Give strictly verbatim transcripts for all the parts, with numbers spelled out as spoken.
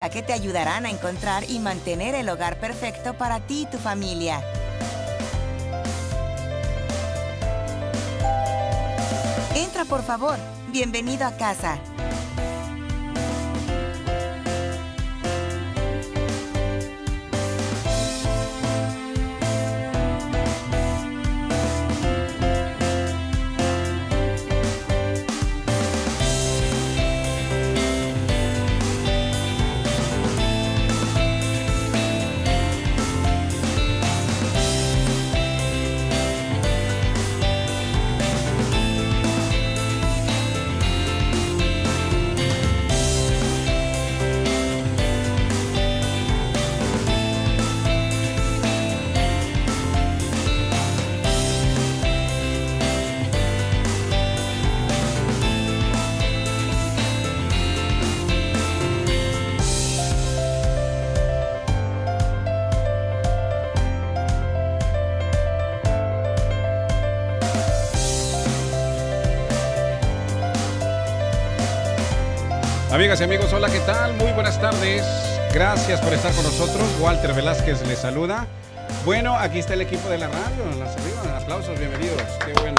que te ayudarán a encontrar y mantener el hogar perfecto para ti y tu familia. Entra, por favor. Bienvenido a casa. Amigas y amigos, hola, ¿qué tal? Muy buenas tardes. Gracias por estar con nosotros. Walter Velázquez les saluda. Bueno, aquí está el equipo de la radio. Las arriba, aplausos, bienvenidos. Qué bueno.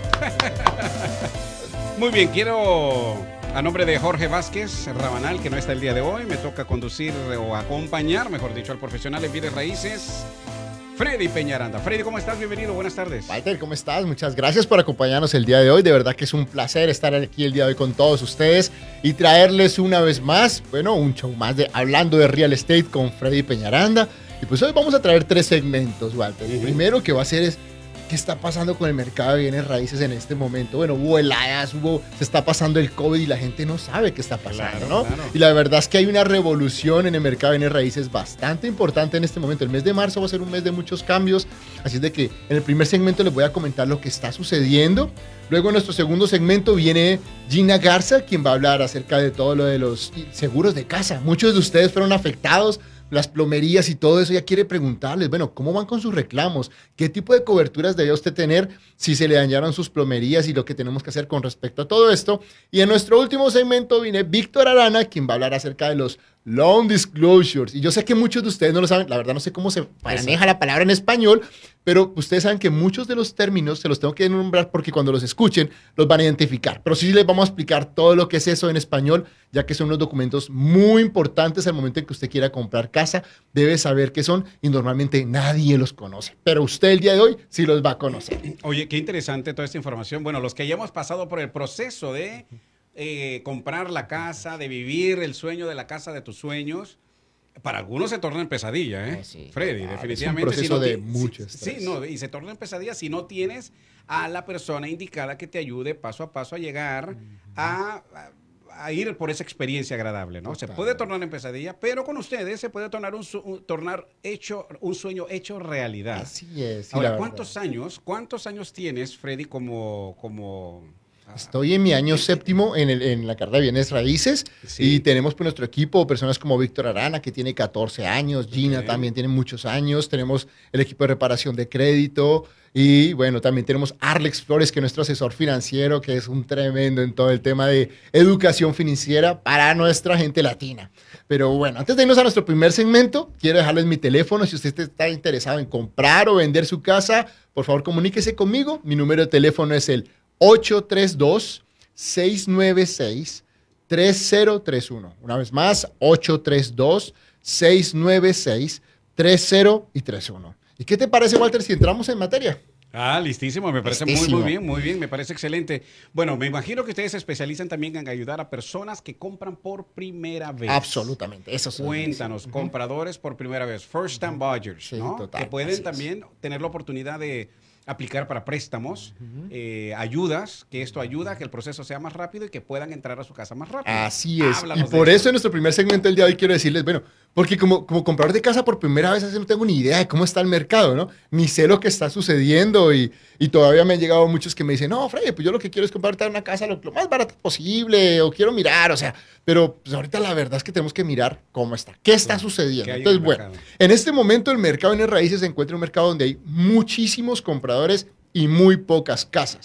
Muy bien, quiero, a nombre de Jorge Vázquez Rabanal, que no está el día de hoy, me toca conducir o acompañar, mejor dicho, al profesional en bienes raíces, Freddy Peñaranda. Freddy, ¿cómo estás? Bienvenido, buenas tardes. Walter, ¿cómo estás? Muchas gracias por acompañarnos el día de hoy. De verdad que es un placer estar aquí el día de hoy con todos ustedes y traerles una vez más, bueno, un show más de Hablando de Real Estate con Freddy Peñaranda. Y pues hoy vamos a traer tres segmentos, Walter. El primero que va a ser es, ¿qué está pasando con el mercado de bienes raíces en este momento? Bueno, hubo heladas, hubo, se está pasando el COVID y la gente no sabe qué está pasando, claro, ¿no? Claro. Y la verdad es que hay una revolución en el mercado de bienes raíces bastante importante en este momento. El mes de marzo va a ser un mes de muchos cambios, así es de que en el primer segmento les voy a comentar lo que está sucediendo. Luego en nuestro segundo segmento viene Gina Garza, quien va a hablar acerca de todo lo de los seguros de casa. Muchos de ustedes fueron afectados, las plomerías y todo eso. Ya quiere preguntarles, bueno, ¿cómo van con sus reclamos? ¿Qué tipo de coberturas debe usted tener si se le dañaron sus plomerías y lo que tenemos que hacer con respecto a todo esto? Y en nuestro último segmento viene Víctor Arana, quien va a hablar acerca de los loan disclosures. Y yo sé que muchos de ustedes no lo saben, la verdad no sé cómo se maneja la palabra en español, pero ustedes saben que muchos de los términos se los tengo que nombrar porque cuando los escuchen los van a identificar. Pero sí les vamos a explicar todo lo que es eso en español, ya que son unos documentos muy importantes al momento en que usted quiera comprar casa. Debe saber qué son y normalmente nadie los conoce. Pero usted el día de hoy sí los va a conocer. Oye, qué interesante toda esta información. Bueno, los que ya hemos pasado por el proceso de eh, comprar la casa, de vivir el sueño de la casa de tus sueños, para algunos se torna en pesadilla, ¿eh? Sí, Freddy, claro, definitivamente. Es un proceso si no de mucho estrés. Sí, no, y se torna en pesadilla si no tienes a la persona indicada que te ayude paso a paso a llegar uh-huh. a, a, a ir por esa experiencia agradable, ¿no? Total. Se puede tornar en pesadilla, pero con ustedes se puede tornar un, un, tornar hecho, un sueño hecho realidad. Así es. Ahora, ¿cuántos años, cuántos años tienes, Freddy, como... como Estoy en mi año séptimo en, el, en la carrera de bienes raíces sí. y tenemos pues, nuestro equipo, personas como Víctor Arana, que tiene catorce años, Gina okay. también tiene muchos años, tenemos el equipo de reparación de crédito y bueno, también tenemos Arlex Flores, que es nuestro asesor financiero, que es un tremendo en todo el tema de educación financiera para nuestra gente latina. Pero bueno, antes de irnos a nuestro primer segmento, quiero dejarles mi teléfono. Si usted está interesado en comprar o vender su casa, por favor comuníquese conmigo. Mi número de teléfono es el ocho tres dos, seis nueve seis, tres cero tres uno. Una vez más, ocho tres dos, seis nueve seis, tres cero y tres uno. ¿Y qué te parece, Walter, si entramos en materia? Ah, listísimo, me parece listísimo. muy, muy bien, muy bien, me parece excelente. Bueno, me imagino que ustedes se especializan también en ayudar a personas que compran por primera vez. Absolutamente, eso es. Cuéntanos, uh-huh. compradores por primera vez, first time buyers, sí, ¿no? Total, que pueden también es. tener la oportunidad de aplicar para préstamos, uh-huh. eh, ayudas, que esto ayuda a que el proceso sea más rápido y que puedan entrar a su casa más rápido. Así es. Háblanos y por eso en nuestro primer segmento del día de hoy quiero decirles, bueno, porque como, como comprador de casa por primera vez, así no tengo ni idea de cómo está el mercado, ¿no? Ni sé lo que está sucediendo y, y todavía me han llegado muchos que me dicen, no, Freddy, pues yo lo que quiero es comprarte una casa lo, lo más barata posible o quiero mirar, o sea, pero pues ahorita la verdad es que tenemos que mirar cómo está, qué está sí, sucediendo. Entonces, bueno, en este momento el mercado de bienes raíces se encuentra en un mercado donde hay muchísimos compradores y muy pocas casas.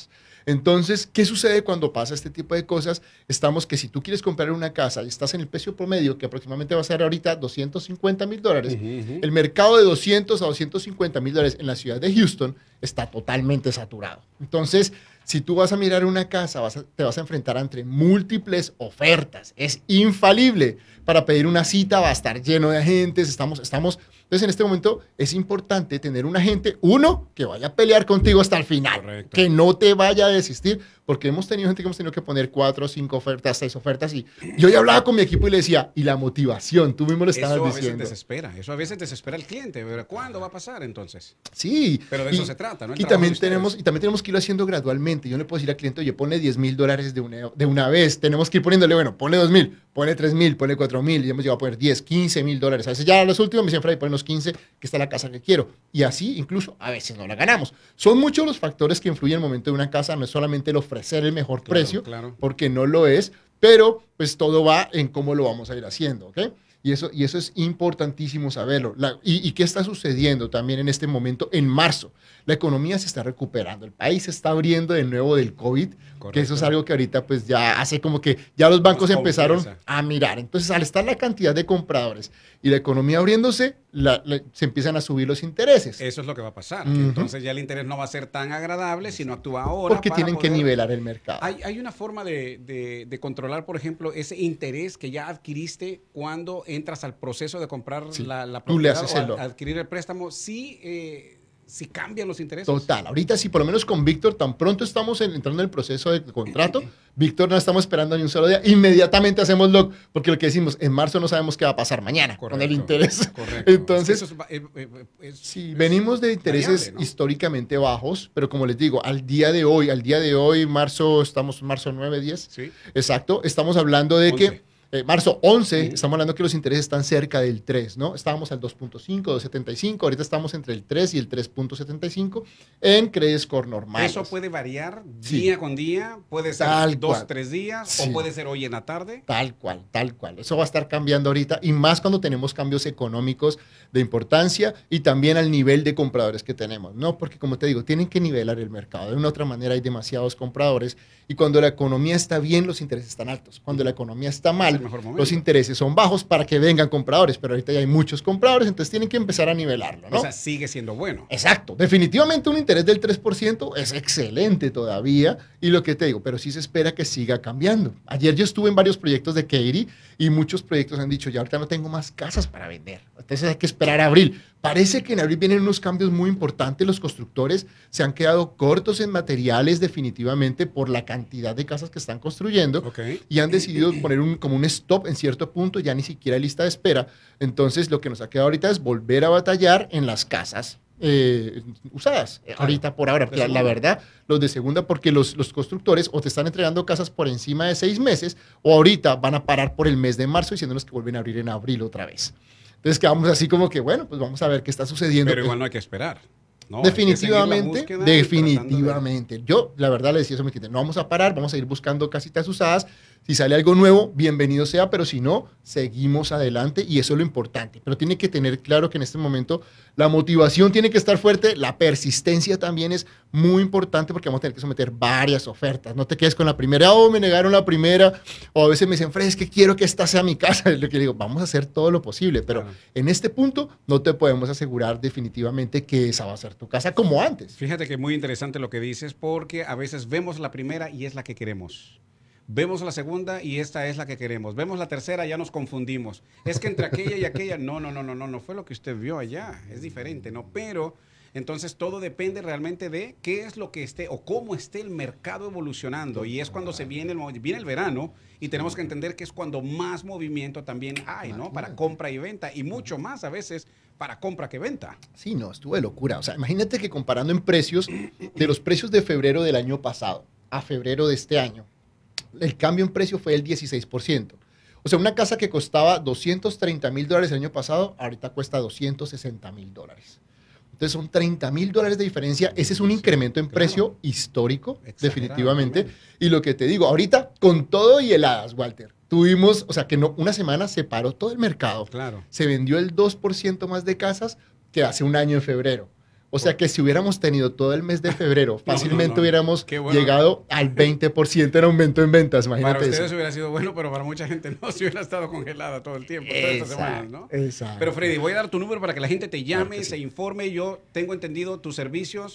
Entonces, ¿qué sucede cuando pasa este tipo de cosas? Estamos que si tú quieres comprar una casa y estás en el precio promedio, que aproximadamente va a ser ahorita doscientos cincuenta mil dólares, Ujú, ujú. el mercado de doscientos a doscientos cincuenta mil dólares en la ciudad de Houston está totalmente saturado. Entonces, si tú vas a mirar una casa, vas a- te vas a enfrentar entre múltiples ofertas. Es infalible. Para pedir una cita va a estar lleno de agentes. Estamos, estamos, entonces, en este momento es importante tener un agente, uno, que vaya a pelear contigo hasta el final. Correcto. Que no te vaya a desistir, porque hemos tenido gente que hemos tenido que poner cuatro, cinco ofertas, seis ofertas. Y yo ya hablaba con mi equipo y le decía, y la motivación, tú mismo lo estabas Eso a veces diciendo. desespera, eso a veces desespera al cliente, pero ¿cuándo va a pasar entonces? Sí. Pero de eso se trata, ¿no? El Y trabajo también, de ustedes. tenemos, y también tenemos que irlo haciendo gradualmente. Yo no le puedo decir al cliente, oye, ponle diez mil dólares de una, de una vez. Tenemos que ir poniéndole, bueno, ponle dos mil, ponle tres mil, ponle cuatro mil. Y hemos llegado a poner diez, quince mil dólares. A veces ya los últimos me dicen, Freddy, ponen los quince, que está la casa que quiero. Y así, incluso, a veces no la ganamos. Son muchos los factores que influyen en el momento de una casa. No es solamente el ofrecer el mejor Claro, precio, claro. porque no lo es, pero pues todo va en cómo lo vamos a ir haciendo, ¿ok? Y eso, y eso es importantísimo saberlo. La- y, ¿Y qué está sucediendo también en este momento? En marzo, la economía se está recuperando, el país se está abriendo de nuevo del COVID, que Correcto. eso es algo que ahorita pues ya hace como que ya los bancos Más empezaron confianza. a mirar. Entonces, al estar la cantidad de compradores y la economía abriéndose, la- la- se empiezan a subir los intereses. Eso es lo que va a pasar. que Ujú. Entonces ya el interés no va a ser tan agradable si no actúa ahora. Porque para tienen que poder- nivelar el mercado. Hay, hay una forma de, de- de controlar, por ejemplo, ese interés que ya adquiriste cuando entras al proceso de comprar Sí. la, la Tú le propiedad haces o el ad- lock. adquirir el préstamo. Sí, eh, si cambian los intereses. Total, ahorita sí, por lo menos con Víctor, tan pronto estamos en- entrando en el proceso de contrato, Víctor no estamos esperando ni un solo día, inmediatamente hacemos lock, porque lo que decimos, en marzo no sabemos qué va a pasar mañana con el Correcto, interés. correcto. Entonces, Eso es va- eh, eh, es- sí, es venimos de intereses variable, ¿no? históricamente bajos, pero como les digo, al día de hoy, al día de hoy, marzo, estamos marzo nueve, diez, Sí. exacto, estamos hablando de que once. eh, marzo once, Ujú. estamos hablando que los intereses están cerca del tres, ¿no? Estábamos al dos punto cinco, dos setenta y cinco, ahorita estamos entre el tres y el tres punto setenta y cinco en credit score normales. Eso puede variar Sí. día con día, puede ser Tal dos, cual. tres días, Sí. o puede ser hoy en la tarde. Tal cual, tal cual. Eso va a estar cambiando ahorita y más cuando tenemos cambios económicos de importancia y también al nivel de compradores que tenemos, ¿no? Porque como te digo, tienen que nivelar el mercado. De una u otra manera hay demasiados compradores y cuando la economía está bien, los intereses están altos. Cuando la economía está Es mal, el mejor momento. los intereses son bajos para que vengan compradores, pero ahorita ya hay muchos compradores, entonces tienen que empezar a nivelarlo, ¿no? O sea, sigue siendo bueno. Exacto, definitivamente un interés del tres por ciento es excelente todavía y lo que te digo, pero sí se espera que siga cambiando. Ayer yo estuve en varios proyectos de Katie y muchos proyectos han dicho, ya ahorita no tengo más casas para vender, entonces hay que esperar a abril. Parece que en abril vienen unos cambios muy importantes, los constructores se han quedado cortos en materiales definitivamente por la cantidad de casas que están construyendo Ok. y han decidido poner un, como un stop en cierto punto, ya ni siquiera hay lista de espera. Entonces, lo que nos ha quedado ahorita es volver a batallar en las casas eh, usadas. Eh, Claro. Ahorita por ahora, De porque la, la segunda. verdad, los de segunda, porque los, los constructores o te están entregando casas por encima de seis meses o ahorita van a parar por el mes de marzo diciéndonos que vuelven a abrir en abril otra vez. Entonces quedamos así como que, bueno, pues vamos a ver qué está sucediendo. Pero igual no hay que esperar. ¿no? Hay que seguir la Definitivamente, búsqueda y tratando de- definitivamente. Yo, la verdad, le decía eso a mi cliente, no vamos a parar, vamos a ir buscando casitas usadas. Si sale algo nuevo, bienvenido sea, pero si no, seguimos adelante y eso es lo importante. Pero tiene que tener claro que en este momento la motivación tiene que estar fuerte, la persistencia también es muy importante porque vamos a tener que someter varias ofertas. No te quedes con la primera, oh, me negaron la primera, o a veces me dicen, Fred, es que quiero que esta sea mi casa. Es lo que digo, vamos a hacer todo lo posible, pero Claro. en este punto no te podemos asegurar definitivamente que esa va a ser tu casa como antes. Fíjate que es muy interesante lo que dices porque a veces vemos la primera y es la que queremos. Vemos la segunda y esta es la que queremos. Vemos la tercera, ya nos confundimos. Es que entre aquella y aquella, no, no, no, no, no, no fue lo que usted vio allá. Es diferente, ¿no? Pero entonces todo depende realmente de qué es lo que esté o cómo esté el mercado evolucionando. Y es cuando se viene el, mo- viene el verano y tenemos que entender que es cuando más movimiento también hay, ¿no? Para compra y venta y mucho más a veces para compra que venta. Sí, no, estuvo de locura. O sea, imagínate que comparando en precios, de los precios de febrero del año pasado a febrero de este año, el cambio en precio fue del dieciséis por ciento. O sea, una casa que costaba doscientos treinta mil dólares el año pasado, ahorita cuesta doscientos sesenta mil dólares. Entonces son treinta mil dólares de diferencia. Ese es un incremento en Claro. precio histórico, Exagerado, definitivamente. ¿no? Y lo que te digo, ahorita con todo y heladas, Walter, tuvimos, o sea, que no, una semana se paró todo el mercado. Claro. Se vendió el dos por ciento más de casas que hace un año en febrero. O sea que si hubiéramos tenido todo el mes de febrero, fácilmente no, no, no. hubiéramos Bueno. llegado al veinte por ciento en aumento en ventas, imagínate Para ustedes eso. hubiera sido bueno, pero para mucha gente no, si hubiera estado congelada todo el tiempo, todas estas semanas, ¿no? Exacto. Pero Freddy, voy a dar tu número para que la gente te llame, Claro que sí. se informe. Yo tengo entendido tus servicios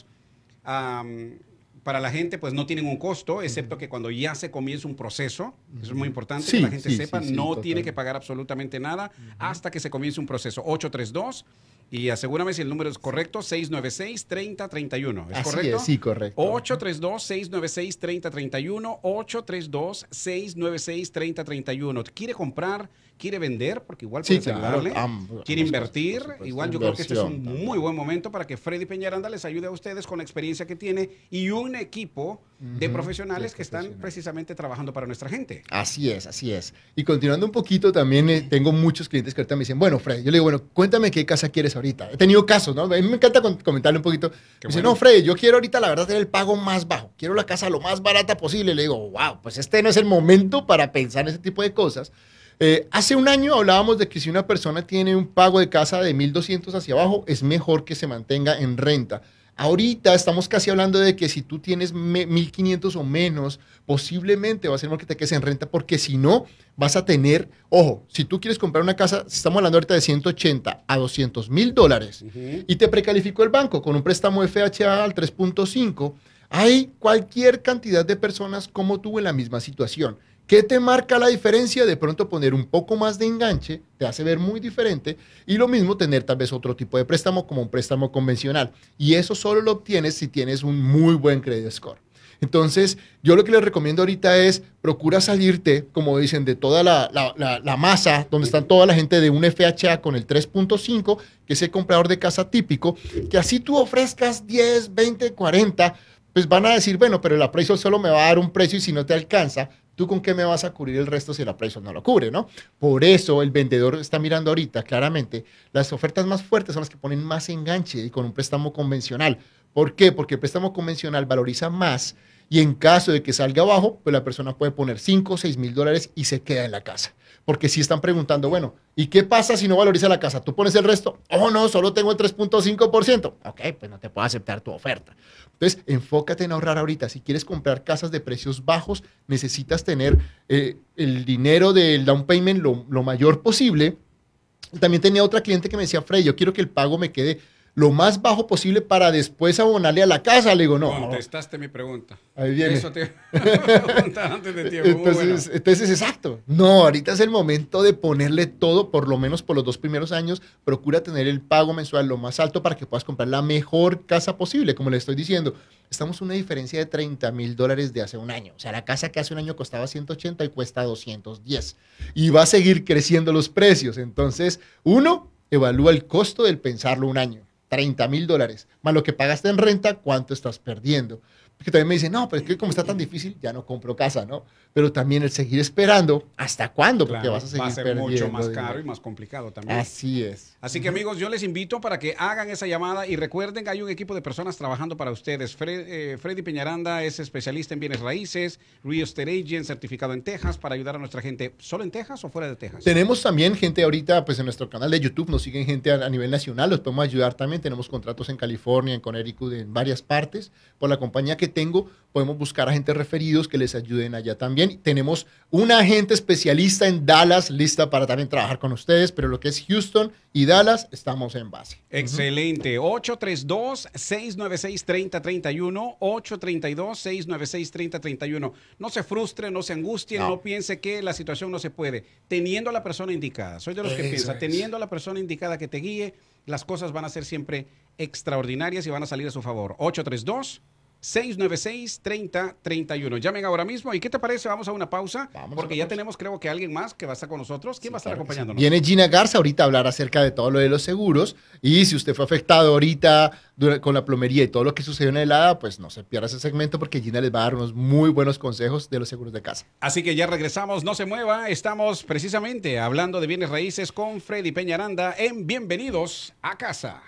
um, para la gente pues no tienen un costo, excepto que cuando ya se comienza un proceso, eso es muy importante Sí, que la gente sí, sepa, sí, sí, no total. tiene que pagar absolutamente nada hasta que se comience un proceso. ocho tres dos, y asegúrame si el número es correcto, seis nueve seis, treinta treinta y uno. ¿Es Así correcto? es, sí, correcto. ocho tres dos, seis nueve seis, treinta treinta y uno, ocho tres dos, seis nueve seis, treinta treinta y uno. ¿Quiere comprar? ¿Quiere vender? Porque igual Sí, puedes claro, ayudarle. ambos, ¿Quiere ambas invertir? cosas, por supuesto. Igual yo creo que este es un Inversión muy buen momento para que Freddy Peñaranda les ayude a ustedes con la experiencia que tiene y un equipo de Ujú, profesionales de que están profesionales. precisamente trabajando para nuestra gente. Así es, así es. Y continuando un poquito, también eh, tengo muchos clientes que ahorita me dicen, bueno, Freddy, yo le digo, bueno, cuéntame qué casa quieres ahorita. He tenido casos, ¿no? A mí me encanta con- comentarle un poquito. Me dice, bueno. no, Freddy, yo quiero ahorita, la verdad, tener el pago más bajo. Quiero la casa lo más barata posible. Le digo, wow, pues este no es el momento para pensar en ese tipo de cosas. Eh, hace un año hablábamos de que si una persona tiene un pago de casa de mil doscientos hacia abajo, es mejor que se mantenga en renta. Ahorita estamos casi hablando de que si tú tienes me- mil quinientos o menos, posiblemente va a ser mejor que te quedes en renta, porque si no, vas a tener, ojo, si tú quieres comprar una casa, estamos hablando ahorita de ciento ochenta a doscientos mil dólares, Ujú. y te precalificó el banco con un préstamo F H A al tres punto cinco, hay cualquier cantidad de personas como tú en la misma situación. ¿Qué te marca la diferencia? De pronto poner un poco más de enganche te hace ver muy diferente, y lo mismo tener tal vez otro tipo de préstamo como un préstamo convencional, y eso solo lo obtienes si tienes un muy buen credit score. Entonces, yo lo que les recomiendo ahorita es procura salirte, como dicen, de toda la, la, la, la masa, donde están toda la gente de un F H A con el tres punto cinco, que es el comprador de casa típico, que así tú ofrezcas diez, veinte, cuarenta, pues van a decir, bueno, pero el appraisal solo me va a dar un precio y si no te alcanza, ¿tú con qué me vas a cubrir el resto si el appraisal no lo cubre, no? Por eso el vendedor está mirando ahorita claramente las ofertas más fuertes son las que ponen más enganche y con un préstamo convencional. ¿Por qué? Porque el préstamo convencional valoriza más y en caso de que salga abajo, pues la persona puede poner cinco o seis mil dólares y se queda en la casa. Porque si están preguntando, bueno, ¿y qué pasa si no valoriza la casa? ¿Tú pones el resto? Oh, no, solo tengo el tres punto cinco por ciento. Ok, pues no te puedo aceptar tu oferta. Entonces, enfócate en ahorrar ahorita. Si quieres comprar casas de precios bajos, necesitas tener eh, el dinero del down payment lo, lo mayor posible. También tenía otra cliente que me decía, Freddy, yo quiero que el pago me quede lo más bajo posible para después abonarle a la casa. Le digo, no. Contestaste mi pregunta. Ahí viene. Eso te preguntar antes de tiempo. Muy Entonces, bueno. entonces, exacto. No, ahorita es el momento de ponerle todo, por lo menos por los dos primeros años. Procura tener el pago mensual lo más alto para que puedas comprar la mejor casa posible. Como le estoy diciendo, estamos en una diferencia de treinta mil dólares de hace un año. O sea, la casa que hace un año costaba ciento ochenta y cuesta doscientos diez. Y va a seguir creciendo los precios. Entonces, uno, evalúa el costo del pensarlo un año. treinta mil dólares, más lo que pagaste en renta, ¿cuánto estás perdiendo? Porque también me dicen, no, pero es que como está tan difícil, ya no compro casa, ¿no? Pero también el seguir esperando, ¿hasta cuándo? Porque Claro, vas a seguir va a ser perdiendo mucho más dinero. caro y más complicado también. Así es. Así que amigos, yo les invito para que hagan esa llamada y recuerden que hay un equipo de personas trabajando para ustedes. Fred, eh, Freddy Peñaranda es especialista en bienes raíces, real estate agent, certificado en Texas para ayudar a nuestra gente. ¿Solo en Texas o fuera de Texas? Tenemos también gente ahorita, pues en nuestro canal de YouTube nos siguen gente a, a nivel nacional, los podemos ayudar también. Tenemos contratos en California, en Connecticut, en varias partes. Por la compañía que tengo, podemos buscar agentes referidos que les ayuden allá también. Tenemos una agente especialista en Dallas lista para también trabajar con ustedes, pero lo que es Houston y Dallas, estamos en base. Excelente. ocho tres dos, seis nueve seis, tres cero tres uno. ocho tres dos, seis nueve seis, tres cero tres uno. No se frustren, no se angustien, no. no piense que la situación no se puede. Teniendo a la persona indicada. Soy de los que Eso piensa, es. teniendo a la persona indicada que te guíe, las cosas van a ser siempre extraordinarias y van a salir a su favor. ocho tres dos, seis nueve seis, tres cero tres uno. Llamen ahora mismo. ¿Y qué te parece? Vamos a una pausa. Vamos porque a ya pausa. tenemos, creo que alguien más que va a estar con nosotros. ¿Quién Sí, va a estar claro que sí. acompañándonos? Viene Gina Garza ahorita a hablar acerca de todo lo de los seguros. Y si usted fue afectado ahorita dura- con la plomería y todo lo que sucedió en el helada, pues no se pierda ese segmento porque Gina les va a dar unos muy buenos consejos de los seguros de casa. Así que ya regresamos, no se mueva. Estamos precisamente hablando de bienes raíces con Freddy Peñaranda en Bienvenidos a Casa.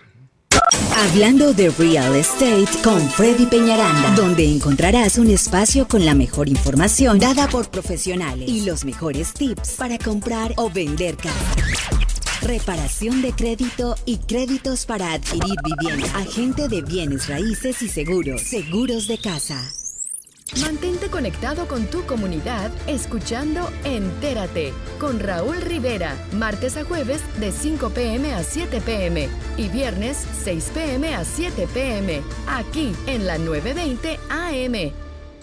Hablando de Real Estate con Freddy Peñaranda, donde encontrarás un espacio con la mejor información dada por profesionales y los mejores tips para comprar o vender casa. Reparación de crédito y créditos para adquirir vivienda. Agente de bienes raíces y seguros. Seguros de casa. Mantente conectado con tu comunidad escuchando Entérate con Raúl Rivera, martes a jueves de cinco pe eme a siete pe eme y viernes seis pe eme a siete pe eme, aquí en la nueve veinte A M.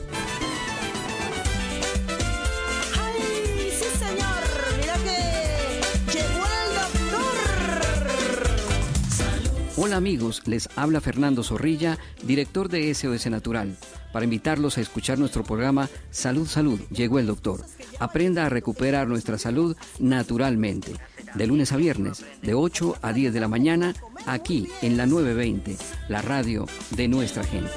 ¡Ay, sí, señor! ¡Mira que llegó el doctor! Hola amigos, les habla Fernando Zorrilla, director de S O S Natural, para invitarlos a escuchar nuestro programa Salud, Salud, llegó el doctor. Aprenda a recuperar nuestra salud naturalmente. De lunes a viernes, de ocho a diez de la mañana, aquí en la nueve veinte, la radio de nuestra gente.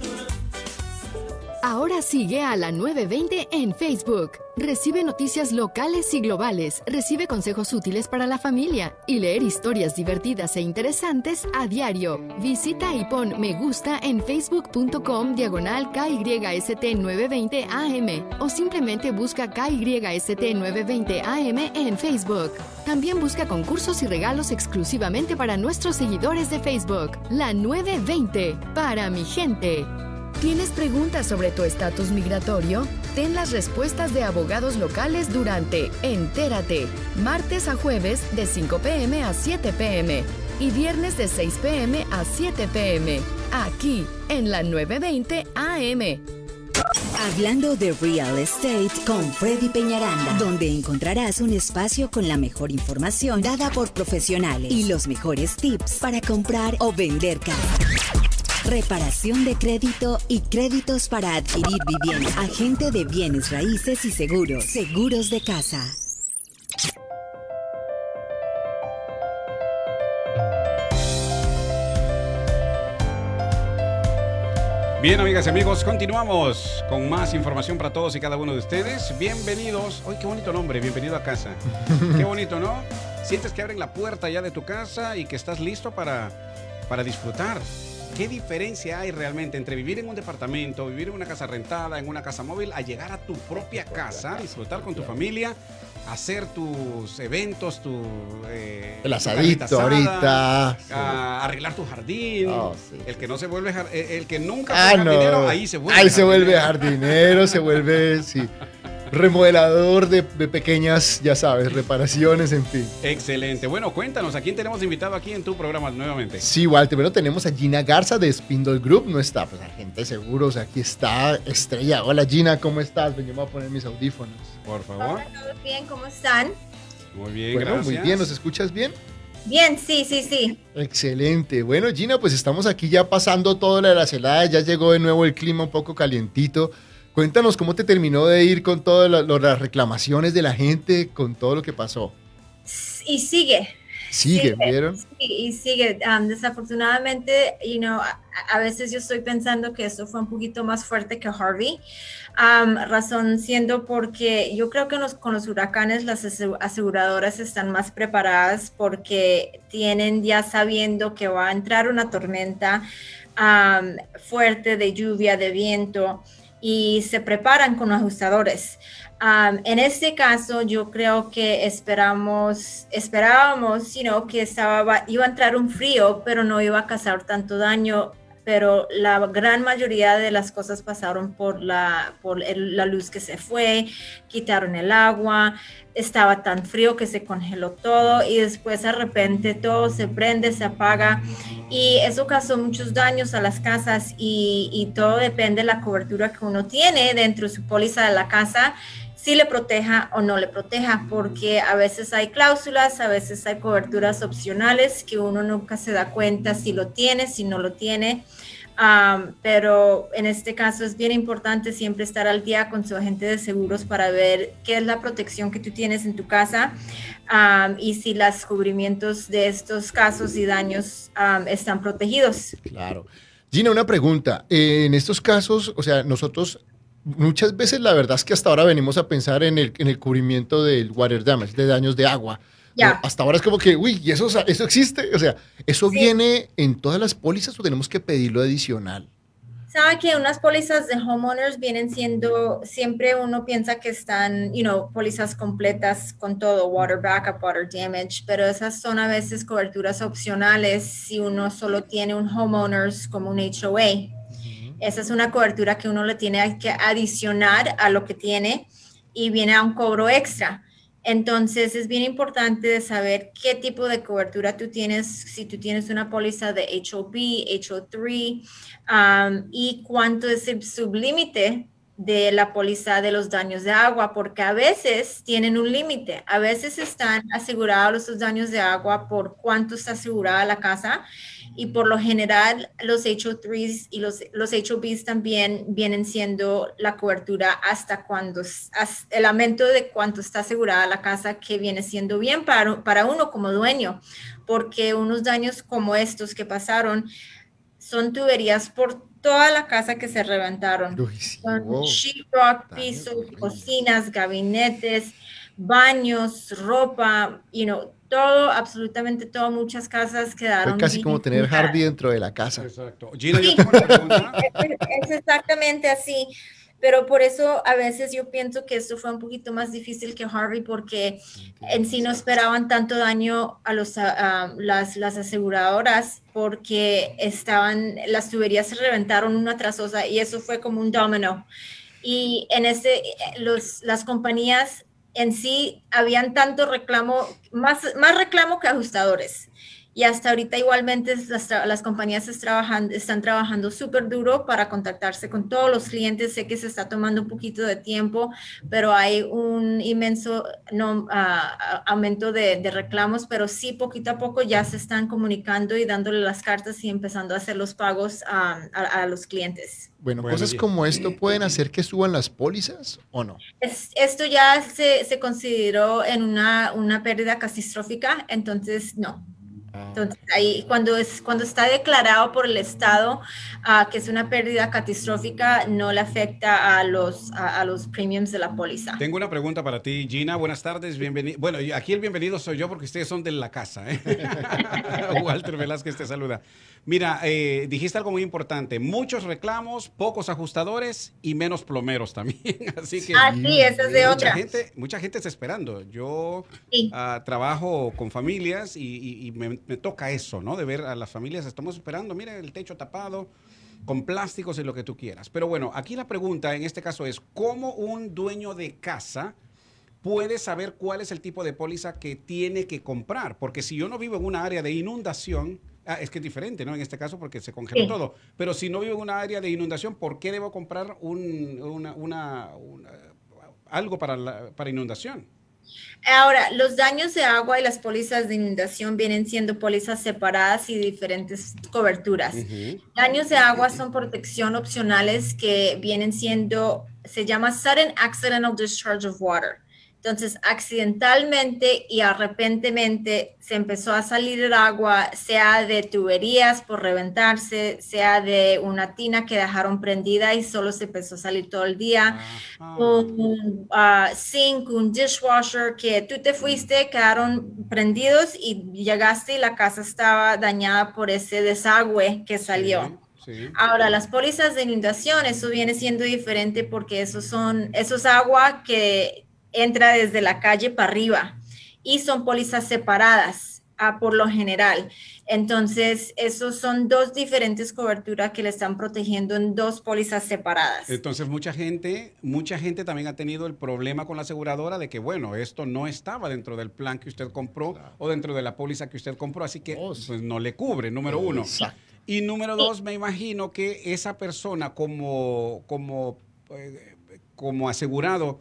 Ahora sigue a la nueve veinte en Facebook. Recibe noticias locales y globales, recibe consejos útiles para la familia y leer historias divertidas e interesantes a diario. Visita y pon me gusta en facebook.com diagonal KYST nueve veinte A M o simplemente busca K Y S T nueve veinte A M en Facebook. También busca concursos y regalos exclusivamente para nuestros seguidores de Facebook. La nueve veinte, para mi gente. ¿Tienes preguntas sobre tu estatus migratorio? Ten las respuestas de abogados locales durante Entérate, martes a jueves de cinco pe eme a siete pe eme y viernes de seis pe eme a siete pe eme, aquí en la nueve veinte A M. Hablando de Real Estate con Freddy Peñaranda, donde encontrarás un espacio con la mejor información dada por profesionales y los mejores tips para comprar o vender casa. Reparación de crédito y créditos para adquirir vivienda. Agente de bienes raíces y seguros. Seguros de casa. Bien, amigas y amigos, continuamos con más información para todos y cada uno de ustedes. Bienvenidos. ¡Ay, qué bonito nombre! Bienvenido a casa. Qué bonito, ¿no? Sientes que abren la puerta ya de tu casa y que estás listo para, para disfrutar. ¿Qué diferencia hay realmente entre vivir en un departamento, vivir en una casa rentada, en una casa móvil, a llegar a tu propia casa, disfrutar con tu familia, hacer tus eventos, tu... Eh, el asadito tu ahorita. A arreglar tu jardín. Oh, sí, el que no se vuelve... El, el que nunca ah, fue no. jardinero, ahí se vuelve Ahí jardinero. se vuelve jardinero, se vuelve... Sí. Remodelador de, de pequeñas, ya sabes, reparaciones, en fin. Excelente. Bueno, cuéntanos, ¿a quién tenemos invitado aquí en tu programa nuevamente? Sí, Walter, bueno, tenemos a Gina Garza de Spindle Group, no está, pues agente de seguros, aquí está Estrella. Hola Gina, ¿cómo estás? Ven, yo me voy a poner mis audífonos. Por favor. Hola, ¿todo bien? ¿Cómo están? Muy bien, bueno, gracias. Muy bien, ¿nos escuchas bien? Bien, sí, sí, sí. Excelente. Bueno, Gina, pues estamos aquí ya pasando todo lo de las heladas, ya llegó de nuevo el clima un poco calientito. Cuéntanos cómo te terminó de ir con todas la, las reclamaciones de la gente, con todo lo que pasó. Y sigue. Sigue, ¿vieron? Sí, y sigue. Um, desafortunadamente, you know, a, a veces yo estoy pensando que esto fue un poquito más fuerte que Harvey. Um, razón siendo porque yo creo que los, con los huracanes las aseguradoras están más preparadas porque tienen ya sabiendo que va a entrar una tormenta um, fuerte de lluvia, de viento, y se preparan con ajustadores. Um, en este caso, yo creo que esperamos, esperábamos, you know, que estaba, iba a entrar un frío, pero no iba a causar tanto daño. Pero la gran mayoría de las cosas pasaron por la, por el, la luz que se fue, quitaron el agua, estaba tan frío que se congeló todo y después de repente todo se prende, se apaga y eso causó muchos daños a las casas y, y todo depende de la cobertura que uno tiene dentro de su póliza de la casa, si le proteja o no le proteja, porque a veces hay cláusulas, a veces hay coberturas opcionales que uno nunca se da cuenta si lo tiene, si no lo tiene. Um, pero en este caso es bien importante siempre estar al día con su agente de seguros para ver qué es la protección que tú tienes en tu casa um, y si los cubrimientos de estos casos y daños um, están protegidos. Claro. Gina, una pregunta. Eh, en estos casos, o sea, nosotros... Muchas veces la verdad es que hasta ahora venimos a pensar en el, en el cubrimiento del water damage, de daños de agua. Ya. Hasta ahora es como que, uy, ¿y eso, eso existe? O sea, ¿eso Sí. viene en todas las pólizas o tenemos que pedirlo adicional? Sabe que unas pólizas de homeowners vienen siendo, siempre uno piensa que están, you know, pólizas completas con todo, water backup, water damage, pero esas son a veces coberturas opcionales si uno solo tiene un homeowners como un H O A. Esa es una cobertura que uno le tiene que adicionar a lo que tiene y viene a un cobro extra. Entonces, es bien importante de saber qué tipo de cobertura tú tienes, si tú tienes una póliza de H O B, H O tres, um, y cuánto es el sublímite de la póliza de los daños de agua, porque a veces tienen un límite. A veces están asegurados los daños de agua por cuánto está asegurada la casa, y por lo general los H O tres y los, los H O Bs también vienen siendo la cobertura hasta cuando, hasta el aumento de cuánto está asegurada la casa, que viene siendo bien para, para uno como dueño, porque unos daños como estos que pasaron son tuberías por toda la casa que se reventaron. Uy, sí, Son wow. sheetrock, pisos, cocinas, gabinetes, baños, ropa, you know, todo, absolutamente todo, muchas casas quedaron. Fue casi como tener dañadas. Hardy dentro de la casa. Exacto. Gina, yo tengo una pregunta. Es, es exactamente así, pero por eso a veces yo pienso que esto fue un poquito más difícil que Harvey, porque en sí no esperaban tanto daño a los, a, a las, las aseguradoras, porque estaban, las tuberías se reventaron una tras otra y eso fue como un domino. Y en ese, los, las compañías en sí habían tanto reclamo, más, más reclamo que ajustadores. Y hasta ahorita igualmente las, las compañías es trabajando, están trabajando súper duro para contactarse con todos los clientes. Sé que se está tomando un poquito de tiempo, pero hay un inmenso no, uh, aumento de, de reclamos, pero sí poquito a poco ya se están comunicando y dándole las cartas y empezando a hacer los pagos um, a, a los clientes. Bueno, Bueno, cosas y- como esto pueden hacer que suban las pólizas o no. Es, esto ya se, se consideró en una, una pérdida catastrófica, entonces no. Entonces, ahí cuando, es, cuando está declarado por el Estado uh, que es una pérdida catastrófica, no le afecta a los, a, a los premiums de la póliza. Tengo una pregunta para ti, Gina. Buenas tardes, bienvenido. Bueno, y aquí el bienvenido soy yo porque ustedes son de la casa, ¿eh? Walter Velázquez te saluda. Mira, eh, dijiste algo muy importante. Muchos reclamos, pocos ajustadores y menos plomeros también. Así que Ah, sí, esa es de mucha otra. gente, mucha gente está esperando. Yo Sí. ah, trabajo con familias y, y- y me, me toca eso, ¿no? De ver a las familias, estamos esperando, mira el techo tapado, con plásticos y lo que tú quieras. Pero bueno, aquí la pregunta en este caso es, ¿cómo un dueño de casa puede saber cuál es el tipo de póliza que tiene que comprar? Porque si yo no vivo en una área de inundación, ah, es que es diferente, ¿no? En este caso porque se congeló Sí. todo. Pero si no vivo en una área de inundación, ¿por qué debo comprar un, una, una- una- algo para, la, para inundación? Ahora, los daños de agua y las pólizas de inundación vienen siendo pólizas separadas y diferentes coberturas. Ujú. Daños de agua son protección opcionales que vienen siendo, se llama Sudden Accidental Discharge of Water. Entonces, accidentalmente y arrepentemente se empezó a salir el agua, sea de tuberías por reventarse, sea de una tina que dejaron prendida y solo se empezó a salir todo el día. Ajá. Un uh, sink, un dishwasher, que tú te fuiste, quedaron prendidos y llegaste y la casa estaba dañada por ese desagüe que salió. Sí, sí. Ahora, las pólizas de inundación, eso viene siendo diferente porque esos son, eso es agua que entra desde la calle para arriba y son pólizas separadas ah, por lo general. Entonces, esos son dos diferentes coberturas que le están protegiendo en dos pólizas separadas. Entonces mucha gente, mucha gente también ha tenido el problema con la aseguradora de que, bueno, esto no estaba dentro del plan que usted compró o dentro de la póliza que usted compró, así que Oh, sí. pues no le cubre, número uno. Exacto. Y número dos, me imagino que esa persona como, como, eh, como asegurado,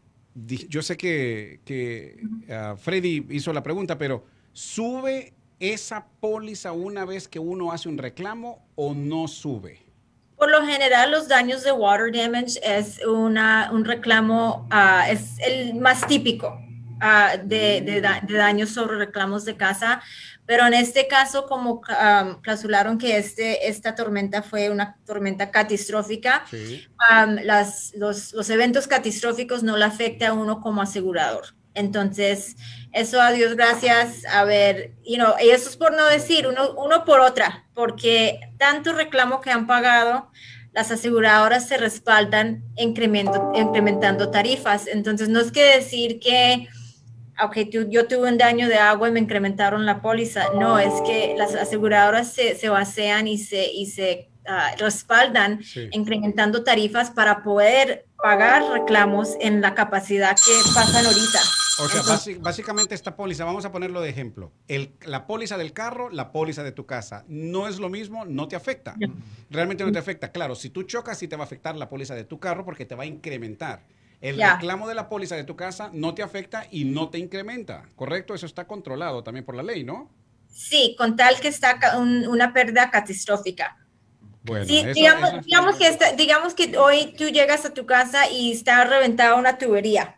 di- yo sé que, que ah, Freddy hizo la pregunta, pero ¿sube esa póliza una vez que uno hace un reclamo o no sube? Por lo general, los daños de water damage es una, un reclamo, ah, es el más típico ah, de, de da- de daños sobre reclamos de casa. Pero en este caso, como um, clausularon que este, esta tormenta fue una tormenta catastrófica, Sí. um, las, los, los eventos catastróficos no le afecta a uno como asegurador. Entonces, eso a Dios gracias, a ver, you know, y eso es por no decir uno, uno por otra, porque tanto reclamo que han pagado, las aseguradoras se respaldan incremento, incrementando tarifas. Entonces, no es que decir que, ok, tú, yo tuve un daño de agua y me incrementaron la póliza. No, es que las aseguradoras se, se basean y se, y se uh, respaldan sí. incrementando tarifas para poder pagar reclamos en la capacidad que pasan ahorita. O sea, Entonces, básicamente esta póliza, vamos a ponerlo de ejemplo, el, la póliza del carro, la póliza de tu casa, no es lo mismo, no te afecta, realmente no te afecta. Claro, si tú chocas sí te va a afectar la póliza de tu carro porque te va a incrementar. El yeah. reclamo de la póliza de tu casa no te afecta y no te incrementa, ¿correcto? Eso está controlado también por la ley, ¿no? Sí, con tal que está un, una pérdida catastrófica. Bueno, sí, eso, digamos, eso digamos, que está, digamos que hoy tú llegas a tu casa y está reventada una tubería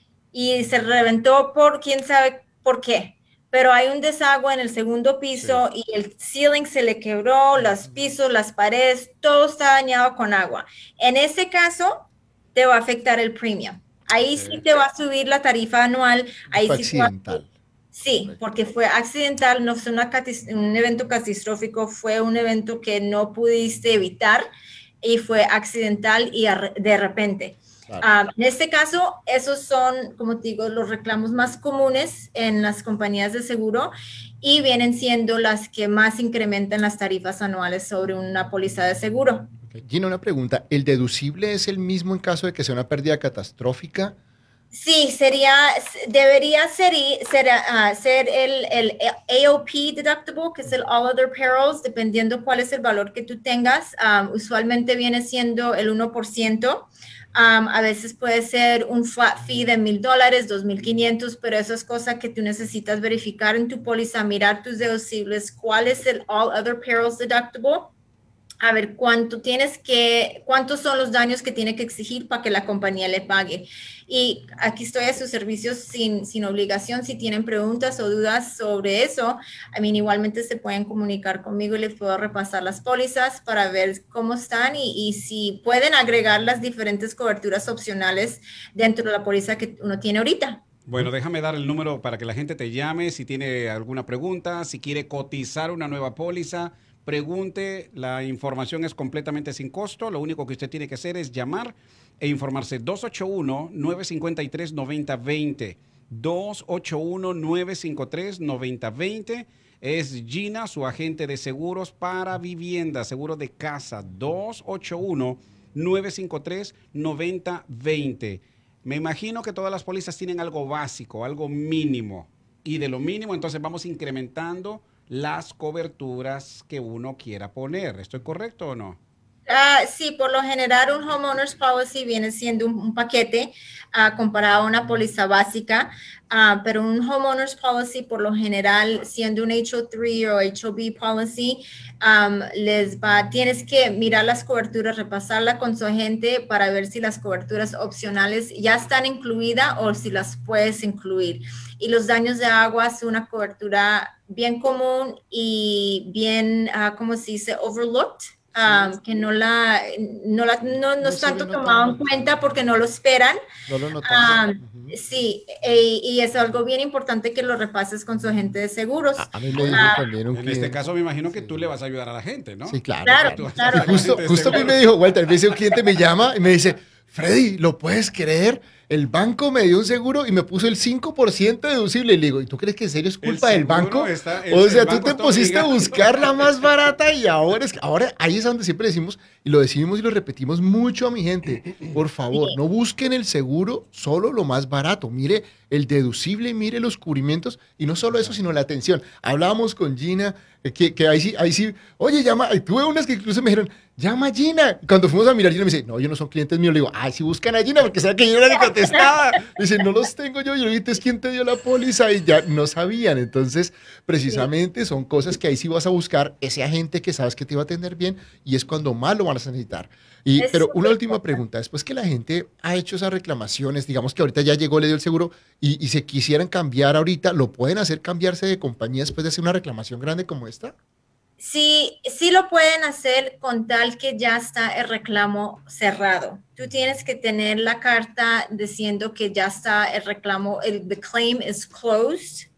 y se reventó por quién sabe por qué, pero hay un desagüe en el segundo piso sí. y el ceiling se le quebró, los pisos, las paredes, todo está dañado con agua. En ese caso, te va a afectar el premium. Ahí sí, sí te va a subir la tarifa anual. Ahí fue sí accidental. Sí, porque fue accidental, no fue una, un evento catastrófico, fue un evento que no pudiste evitar y fue accidental y de repente. Claro. Um, en este caso, esos son, como te digo, los reclamos más comunes en las compañías de seguro y vienen siendo las que más incrementan las tarifas anuales sobre una póliza de seguro. Okay. Gina, una pregunta. ¿El deducible es el mismo en caso de que sea una pérdida catastrófica? Sí, sería, debería ser, ser, uh, ser el, el A O P deductible, que es el All Other Perils, dependiendo cuál es el valor que tú tengas. Um, usualmente viene siendo el uno por ciento. Um, a veces puede ser un flat fee de mil dólares, dos mil quinientos, pero eso es cosa que tú necesitas verificar en tu póliza, mirar tus deducibles, cuál es el All Other Perils deductible, a ver cuánto tienes que, cuántos son los daños que tiene que exigir para que la compañía le pague. Y aquí estoy a sus servicios sin, sin obligación. Si tienen preguntas o dudas sobre eso, I mean, igualmente se pueden comunicar conmigo y les puedo repasar las pólizas para ver cómo están y, y si pueden agregar las diferentes coberturas opcionales dentro de la póliza que uno tiene ahorita. Bueno, déjame dar el número para que la gente te llame si tiene alguna pregunta, si quiere cotizar una nueva póliza. Pregunte, la información es completamente sin costo, lo único que usted tiene que hacer es llamar e informarse. Dos ocho uno, nueve cinco tres, nueve cero dos cero, dos ocho uno, nueve cinco tres, nueve cero dos cero, es Gina, su agente de seguros para vivienda, seguro de casa, dos ocho uno, nueve cinco tres, nueve cero dos cero. Me imagino que todas las pólizas tienen algo básico, algo mínimo, y de lo mínimo entonces vamos incrementando las coberturas que uno quiera poner. ¿Estoy correcto o no? Uh, sí, por lo general un homeowner's policy viene siendo un, un paquete uh, comparado a una póliza básica, uh, pero un homeowner's policy por lo general siendo un H O tres o H O B policy, um, les va, tienes que mirar las coberturas, repasarla con su agente para ver si las coberturas opcionales ya están incluidas o si las puedes incluir. Y los daños de agua es una cobertura bien común y bien, uh, ¿cómo se dice? Overlooked. Um, que no la no la no, no, no es tanto tomado en cuenta porque no lo esperan. No lo notan. Um, uh-huh. Sí, e, y es algo bien importante que lo repases con su agente de seguros. A, a mí me dijo uh, también un En cliente. este caso me imagino que tú le vas a ayudar a la gente, ¿no? Sí, claro. Claro, claro. Justo, justo a mí me dijo, Walter, me dice un cliente me llama y me dice, Freddy, ¿lo puedes creer? El banco me dio un seguro y me puso el cinco por ciento deducible. Y le digo, ¿y tú crees que en serio es culpa del banco? Está, el, o sea, el tú te pusiste obligado a buscar la más barata y ahora es que ahora ahí es donde siempre decimos, y lo decimos y lo repetimos mucho a mi gente, por favor, no busquen el seguro solo lo más barato. Mire el deducible, mire los cubrimientos y no solo eso, sino la atención. Hablábamos con Gina, que, que ahí sí, ahí sí, oye, llama, y tuve unas que incluso me dijeron, llama a Gina. Cuando fuimos a mirar, Gina me dice, no, ellos no son clientes míos. Le digo, ay, si buscan a Gina, porque sabe que yo era la que contestaba. Me dice, no los tengo yo. Yo le dije, es quién te dio la póliza y ya no sabían. Entonces, precisamente son cosas que ahí sí vas a buscar ese agente que sabes que te va a atender bien y es cuando más lo van a necesitar. Y, pero una última pregunta, después que la gente ha hecho esas reclamaciones, digamos que ahorita ya llegó, le dio el seguro y, y se quisieran cambiar ahorita, ¿lo pueden hacer cambiarse de compañía después de hacer una reclamación grande como esta? Sí, sí lo pueden hacer con tal que ya está el reclamo cerrado. Tú tienes que tener la carta diciendo que ya está el reclamo, el the claim is closed,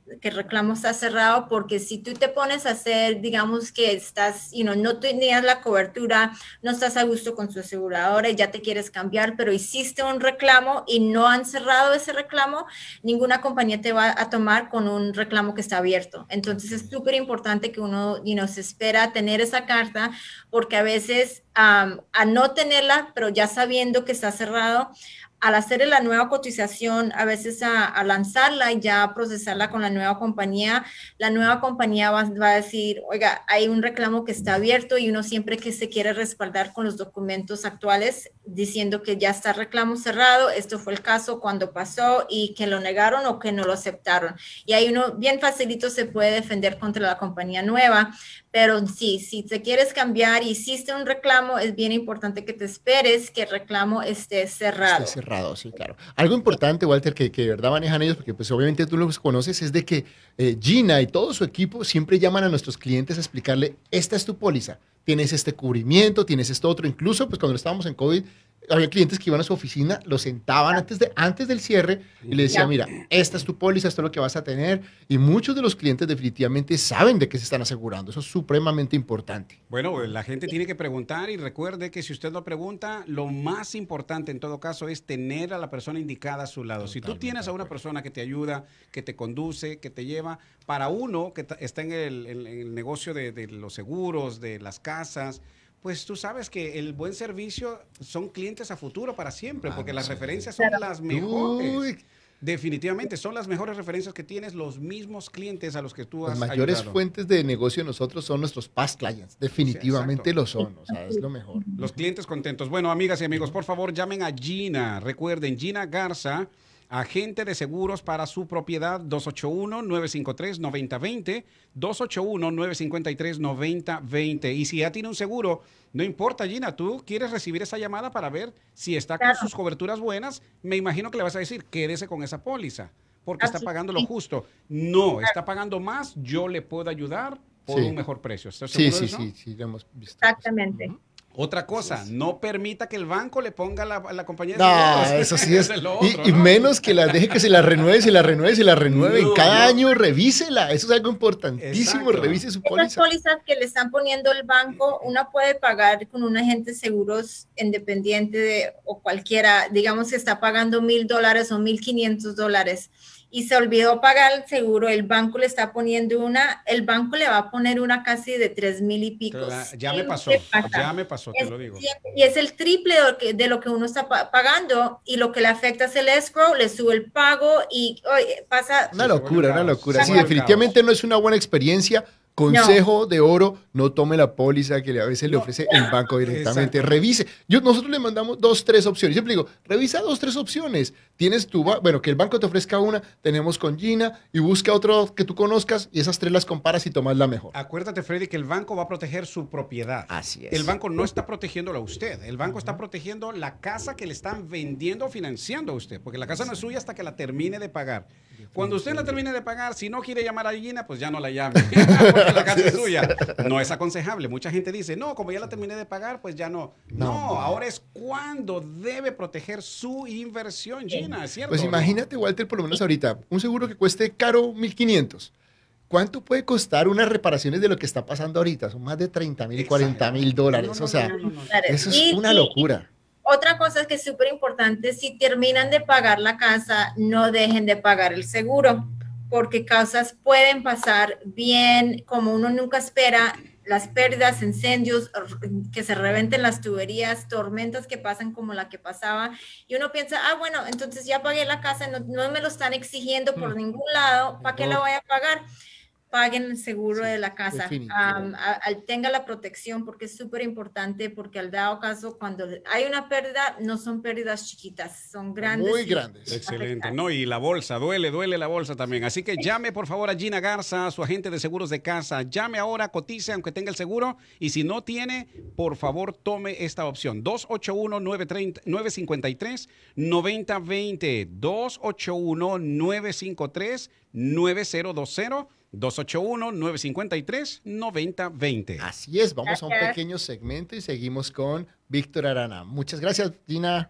que el reclamo está cerrado, porque si tú te pones a hacer, digamos que estás, you know, no tenías la cobertura, no estás a gusto con su aseguradora y ya te quieres cambiar, pero hiciste un reclamo y no han cerrado ese reclamo, ninguna compañía te va a tomar con un reclamo que está abierto. Entonces es súper importante que uno, you know, se espera a tener esa carta, porque a veces um, a no tenerla, pero ya sabiendo que está cerrado, al hacer la nueva cotización, a veces a, a lanzarla y ya procesarla con la nueva compañía, la nueva compañía va, va a decir, oiga, hay un reclamo que está abierto, y uno siempre que se quiere respaldar con los documentos actuales diciendo que ya está reclamo cerrado, esto fue el caso cuando pasó y que lo negaron o que no lo aceptaron. Y ahí uno bien facilito se puede defender contra la compañía nueva. Pero sí, si te quieres cambiar y hiciste un reclamo, es bien importante que te esperes que el reclamo esté cerrado. Esté cerrado, sí, claro. Algo importante, Walter, que, que de verdad manejan ellos, porque pues obviamente tú los conoces, es de que eh, Gina y todo su equipo siempre llaman a nuestros clientes a explicarle, esta es tu póliza, tienes este cubrimiento, tienes esto otro. Incluso pues cuando estábamos en COVID, había clientes que iban a su oficina, lo sentaban antes, de, antes del cierre y le decían, mira, esta es tu póliza, esto es lo que vas a tener. Y muchos de los clientes definitivamente saben de qué se están asegurando. Eso es supremamente importante. Bueno, la gente tiene que preguntar, y recuerde que si usted lo pregunta, lo más importante en todo caso es tener a la persona indicada a su lado. Totalmente. Si tú tienes a una persona que te ayuda, que te conduce, que te lleva, para uno que está en el, en el negocio de, de los seguros, de las casas, pues tú sabes que el buen servicio son clientes a futuro para siempre, porque las referencias son las mejores. Uy. Definitivamente, son las mejores referencias que tienes, los mismos clientes a los que tú has ayudado. Las mayores fuentes de negocio de nosotros son nuestros past clients. Definitivamente sí, lo son, o sea, es lo mejor. Los clientes contentos. Bueno, amigas y amigos, por favor, llamen a Gina. Recuerden, Gina Garza, agente de seguros para su propiedad, dos ocho uno, nueve cinco tres, nueve cero dos cero, dos ocho uno, nueve cinco tres, nueve cero dos cero. Y si ya tiene un seguro, no importa, Gina, tú quieres recibir esa llamada para ver si está con sus coberturas buenas, me imagino que le vas a decir, quédese con esa póliza, porque Así está pagando lo justo. No, está pagando más, yo le puedo ayudar por sí. un mejor precio. ¿Estás sí, seguro sí, de eso? sí, sí, lo hemos visto. Exactamente. Uh-huh. Otra cosa, no permita que el banco le ponga la, la compañía de no, seguros. Eso sí es. otro, y, y ¿no? menos que la deje que se la renueve, se la renueve, se la renueve. No, Cada no. año revísela. Eso es algo importantísimo. Exacto. Revise su Esas póliza. pólizas que le están poniendo el banco, una puede pagar con un agente de seguros independiente de, o cualquiera, digamos que está pagando mil dólares o mil quinientos dólares. Y se olvidó pagar el seguro, el banco le está poniendo una, el banco le va a poner una casi de tres mil y pico. Ya me pasó, ya me pasó, te es, lo digo. Y es el triple de lo, que, de lo que uno está pagando, y lo que le afecta es el escrow, le sube el pago y oye, pasa... Una locura, una locura. Sí, definitivamente no es una buena experiencia. Consejo no. de oro, no tome la póliza que a veces no. le ofrece el banco directamente. Exacto. Revise. Yo, nosotros le mandamos dos, tres opciones. Siempre digo, revisa dos, tres opciones. Tienes tu, bueno, que el banco te ofrezca una, tenemos con Gina, y busca otro que tú conozcas, y esas tres las comparas y tomas la mejor. Acuérdate, Freddy, que el banco va a proteger su propiedad. Así es. El banco no está protegiéndolo a usted. El banco uh-huh. está protegiendo la casa que le están vendiendo o financiando a usted, porque la casa no es suya hasta que la termine de pagar. Cuando usted la termine de pagar, si no quiere llamar a Gina, pues ya no la llame, porque la casa es suya. No es aconsejable. Mucha gente dice, no, como ya la terminé de pagar, pues ya no. No, no ahora es cuando debe proteger su inversión, Gina, ¿es cierto? Pues imagínate, Walter, por lo menos ahorita, un seguro que cueste caro mil quinientos. ¿Cuánto puede costar unas reparaciones de lo que está pasando ahorita? Son más de treinta mil, cuarenta mil dólares. No, no, o sea, no, no, no, no. eso es una locura. Otra cosa que es súper importante, si terminan de pagar la casa, no dejen de pagar el seguro, porque cosas pueden pasar bien, como uno nunca espera, las pérdidas, incendios, que se reventen las tuberías, tormentas que pasan como la que pasaba, y uno piensa, ah, bueno, entonces ya pagué la casa, no, no me lo están exigiendo por mm. ningún lado, ¿para qué la voy a pagar? Paguen el seguro sí, de la casa, um, a, a, tenga la protección, porque es súper importante, porque al dado caso, cuando hay una pérdida, no son pérdidas chiquitas, son grandes. Muy grandes. Excelente. No, y la bolsa, duele, duele la bolsa también. Así que llame por favor a Gina Garza, su agente de seguros de casa. Llame ahora, cotice, aunque tenga el seguro, y si no tiene, por favor tome esta opción. dos ocho uno, nueve cinco tres, nueve cero dos cero, dos ocho uno, nueve cinco tres, nueve cero dos cero. dos ocho uno, nueve cinco tres, nueve cero dos cero. Así es, vamos a un pequeño segmento y seguimos con Víctor Arana. Muchas gracias, Gina.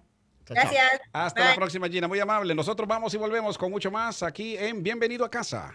Gracias. Hasta Bye. la próxima, Gina. Muy amable. Nosotros vamos y volvemos con mucho más aquí en Bienvenido a Casa.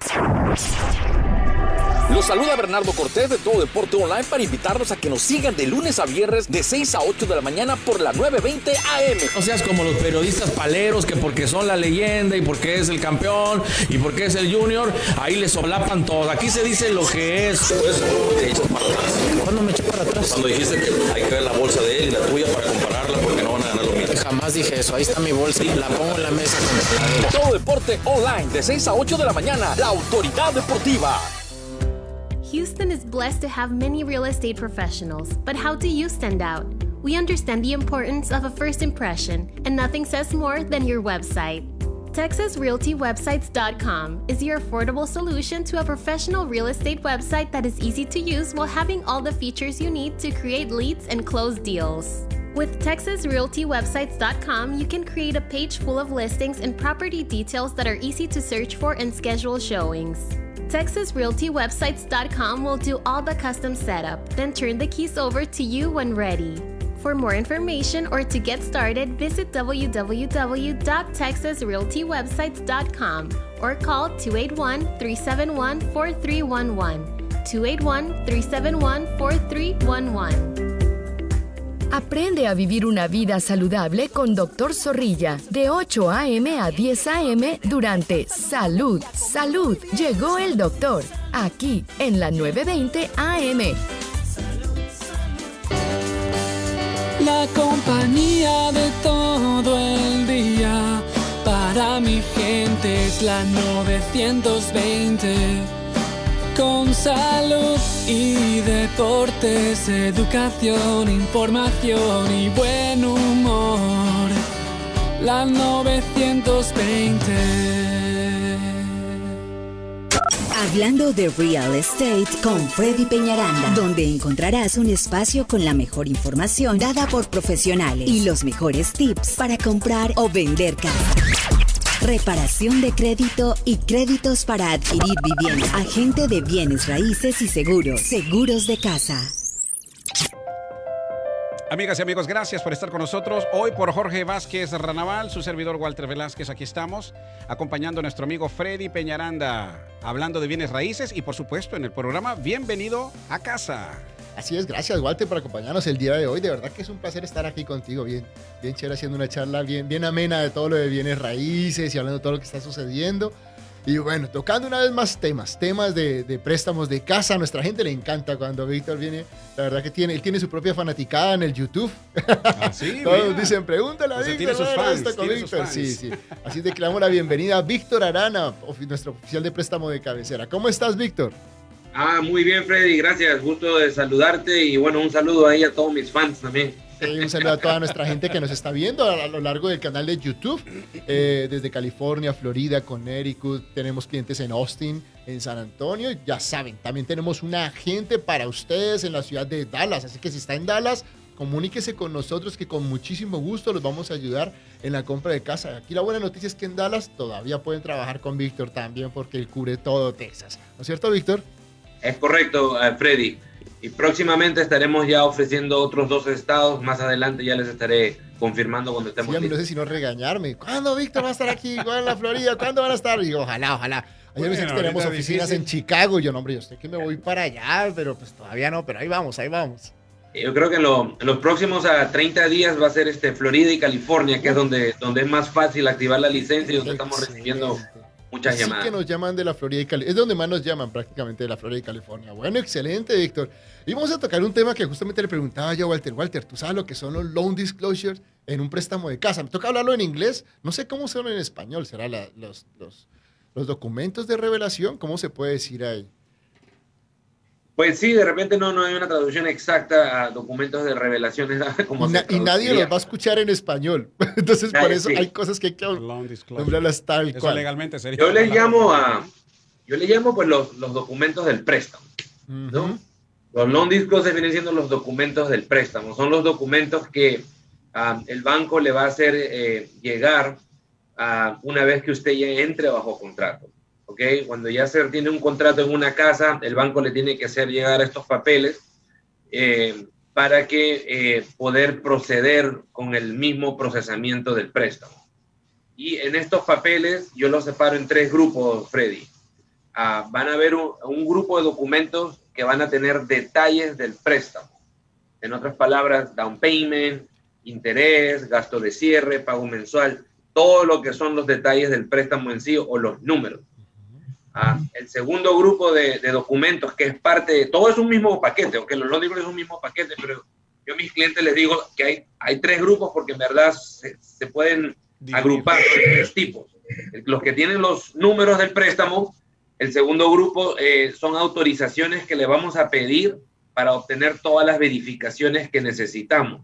Los saluda Bernardo Cortés de Todo Deporte Online para invitarlos a que nos sigan de lunes a viernes de seis a ocho de la mañana por la nueve veinte A M. No seas como los periodistas paleros que porque son la leyenda y porque es el campeón y porque es el junior, ahí les solapan todo. Aquí se dice lo que es. Pues, te echas para atrás. ¿Cuándo me eché para atrás? Cuando dijiste que hay que ver la bolsa de él y la tuya para compararla porque no van a ganar lo mismo. Jamás dije eso. Ahí está mi bolsa y la pongo en la mesa. Todo Deporte Online de seis a ocho de la mañana. La autoridad deportiva. Houston is blessed to have many real estate professionals, but how do you stand out? We understand the importance of a first impression, and nothing says more than your website. Texas Realty Websites dot com is your affordable solution to a professional real estate website that is easy to use while having all the features you need to create leads and close deals. With Texas Realty Websites dot com, you can create a page full of listings and property details that are easy to search for and schedule showings. Texas Realty Websites dot com will do all the custom setup, then turn the keys over to you when ready. For more information or to get started, visit w w w dot texas realty websites dot com or call two eight one, three seven one, four three one one, two eight one, three seven one, four three one one. Aprende a vivir una vida saludable con doctor Zorrilla, de ocho a eme a diez a eme durante Salud, Salud. Llegó el doctor, aquí en la nueve veinte A M. La compañía de todo el día, para mi gente es la novecientos veinte. Con salud y deportes, educación, información y buen humor. La novecientos veinte. Hablando de Real Estate con Freddy Peñaranda, donde encontrarás un espacio con la mejor información dada por profesionales y los mejores tips para comprar o vender casa. Reparación de crédito y créditos para adquirir vivienda. Agente de bienes raíces y seguros. Seguros de casa. Amigas y amigos, gracias por estar con nosotros. Hoy por Jorge Vázquez Ranaval, su servidor Walter Velázquez, aquí estamos, acompañando a nuestro amigo Freddy Peñaranda, hablando de bienes raíces y por supuesto en el programa Bienvenido a Casa. Así es, gracias Walter por acompañarnos el día de hoy. De verdad que es un placer estar aquí contigo, bien, bien chévere, haciendo una charla bien, bien amena de todo lo de bienes raíces y hablando de todo lo que está sucediendo. Y bueno, tocando una vez más temas, temas de, de préstamos de casa. A nuestra gente le encanta cuando Víctor viene. La verdad que tiene, él tiene su propia fanaticada en el YouTube. ¿Ah, sí? Todos Mira. dicen, pregúntale a O sea, Víctor. tiene sus ¿no? fans, Está con tiene sus Víctor. fans. Sí, sí. Así te damos la bienvenida a Víctor Arana, ofi- nuestro oficial de préstamo de cabecera. ¿Cómo estás, Víctor? Ah, muy bien, Freddy, gracias, gusto de saludarte y bueno, un saludo ahí a todos mis fans también. Eh, un saludo a toda nuestra gente que nos está viendo a, a lo largo del canal de YouTube, eh, desde California, Florida, Connecticut, tenemos clientes en Austin, en San Antonio, ya saben, también tenemos un agente para ustedes en la ciudad de Dallas, así que si está en Dallas, comuníquese con nosotros que con muchísimo gusto los vamos a ayudar en la compra de casa. Aquí la buena noticia es que en Dallas todavía pueden trabajar con Víctor también porque él cubre todo Texas, ¿no es cierto, Víctor? Es correcto, uh, Freddy. Y próximamente estaremos ya ofreciendo otros dos estados. Más adelante ya les estaré confirmando cuando estemos Sí, a mí no listos. sé si no regañarme. ¿Cuándo Víctor va a estar aquí? ¿Cuándo en la Florida? ¿Cuándo van a estar? Y digo, ojalá, ojalá. Ayer Bueno, me dicen que tenemos ahorita oficinas difícil. en Chicago. Y yo, no, hombre, yo sé que me voy para allá, pero pues todavía no. Pero ahí vamos, ahí vamos. Yo creo que en, lo- en los próximos uh, treinta días va a ser este, Florida y California, que es donde, donde es más fácil activar la licencia y donde estamos recibiendo muchas Sí llamadas. que nos llaman de la Florida y California. Es donde más nos llaman prácticamente de la Florida y California. Bueno, excelente, Víctor. Y vamos a tocar un tema que justamente le preguntaba yo a Walter. Walter, ¿tú sabes lo que son los loan disclosures en un préstamo de casa? Me toca hablarlo en inglés. No sé cómo son en español. ¿Será la- los, los, los documentos de revelación? ¿Cómo se puede decir ahí? Pues sí, de repente no, no hay una traducción exacta a documentos de revelaciones. Como Na- se y nadie traduciría. los va a escuchar en español. Entonces, por Nadie, eso sí. hay cosas que hay que Loan disclosure. nombrarlas tal Eso cual. legalmente sería. Yo le llamo a, yo le llamo pues los, los documentos del préstamo, ¿no? Ujú. Los loan disclosures vienen siendo los documentos del préstamo. Son los documentos que ah, el banco le va a hacer eh, llegar ah, una vez que usted ya entre bajo contrato. ¿Ok? Cuando ya se tiene un contrato en una casa, el banco le tiene que hacer llegar estos papeles eh, para que eh, poder proceder con el mismo procesamiento del préstamo. Y en estos papeles yo los separo en tres grupos, Freddy. Uh, van a haber un, un grupo de documentos que van a tener detalles del préstamo. En otras palabras, down payment, interés, gasto de cierre, pago mensual, todo lo que son los detalles del préstamo en sí o los números. Uh, el segundo grupo de, de documentos, que es parte de, todo es un mismo paquete, aunque los digo es un mismo paquete, pero yo a mis clientes les digo que hay, hay tres grupos porque en verdad se, se pueden agrupar en tres tipos. Los que tienen los números del préstamo, el segundo grupo eh, son autorizaciones que le vamos a pedir para obtener todas las verificaciones que necesitamos.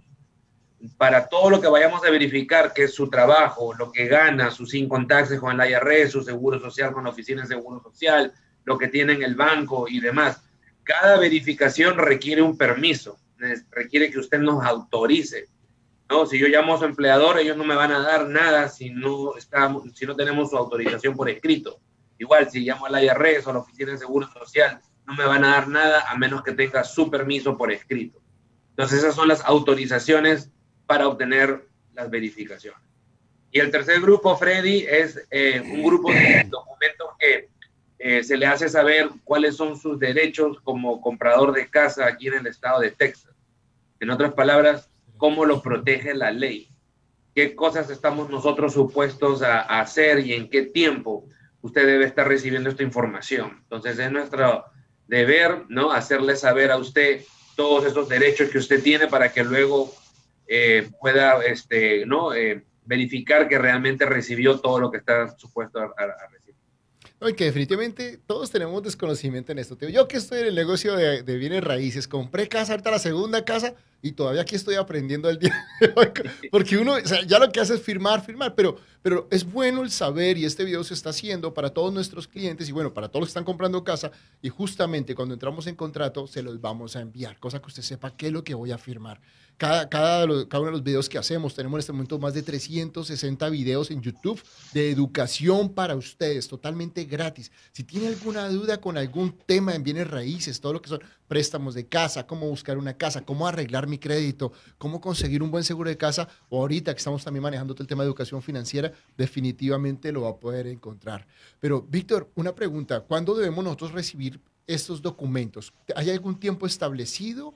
Para todo lo que vayamos a verificar, que es su trabajo, lo que gana, sus income taxes con el I R S, su seguro social con la oficina de seguro social, lo que tiene en el banco y demás. Cada verificación requiere un permiso, requiere que usted nos autorice, ¿no? Si yo llamo a su empleador, ellos no me van a dar nada si no, estamos, si no tenemos su autorización por escrito. Igual, si llamo al I R S o a la oficina de seguro social, no me van a dar nada a menos que tenga su permiso por escrito. Entonces, esas son las autorizaciones para obtener las verificaciones. Y el tercer grupo, Freddy, es eh, un grupo de documentos que eh, se le hace saber cuáles son sus derechos como comprador de casa aquí en el estado de Texas. En otras palabras, cómo lo protege la ley. Qué cosas estamos nosotros supuestos a, a hacer y en qué tiempo usted debe estar recibiendo esta información. Entonces, es nuestro deber, ¿no?, hacerle saber a usted todos esos derechos que usted tiene para que luego Eh, pueda este, ¿no? eh, verificar que realmente recibió todo lo que está supuesto a, a, a recibir. No, y que definitivamente todos tenemos desconocimiento en esto. Yo que estoy en el negocio de, de bienes raíces, compré casa, ahorita la segunda casa, y todavía aquí estoy aprendiendo el día de hoy, porque uno, o sea, ya lo que hace es firmar, firmar, pero, pero es bueno el saber, y este video se está haciendo para todos nuestros clientes, y bueno, para todos los que están comprando casa, y justamente cuando entramos en contrato, se los vamos a enviar, cosa que usted sepa qué es lo que voy a firmar. Cada, cada, cada uno de los videos que hacemos, tenemos en este momento más de trescientos sesenta videos en YouTube de educación para ustedes, totalmente gratis. Si tiene alguna duda con algún tema en bienes raíces, todo lo que son préstamos de casa, cómo buscar una casa, cómo arreglar mi crédito, cómo conseguir un buen seguro de casa, o ahorita que estamos también manejando todo el tema de educación financiera, definitivamente lo va a poder encontrar. Pero, Víctor, una pregunta, ¿cuándo debemos nosotros recibir estos documentos? ¿Hay algún tiempo establecido?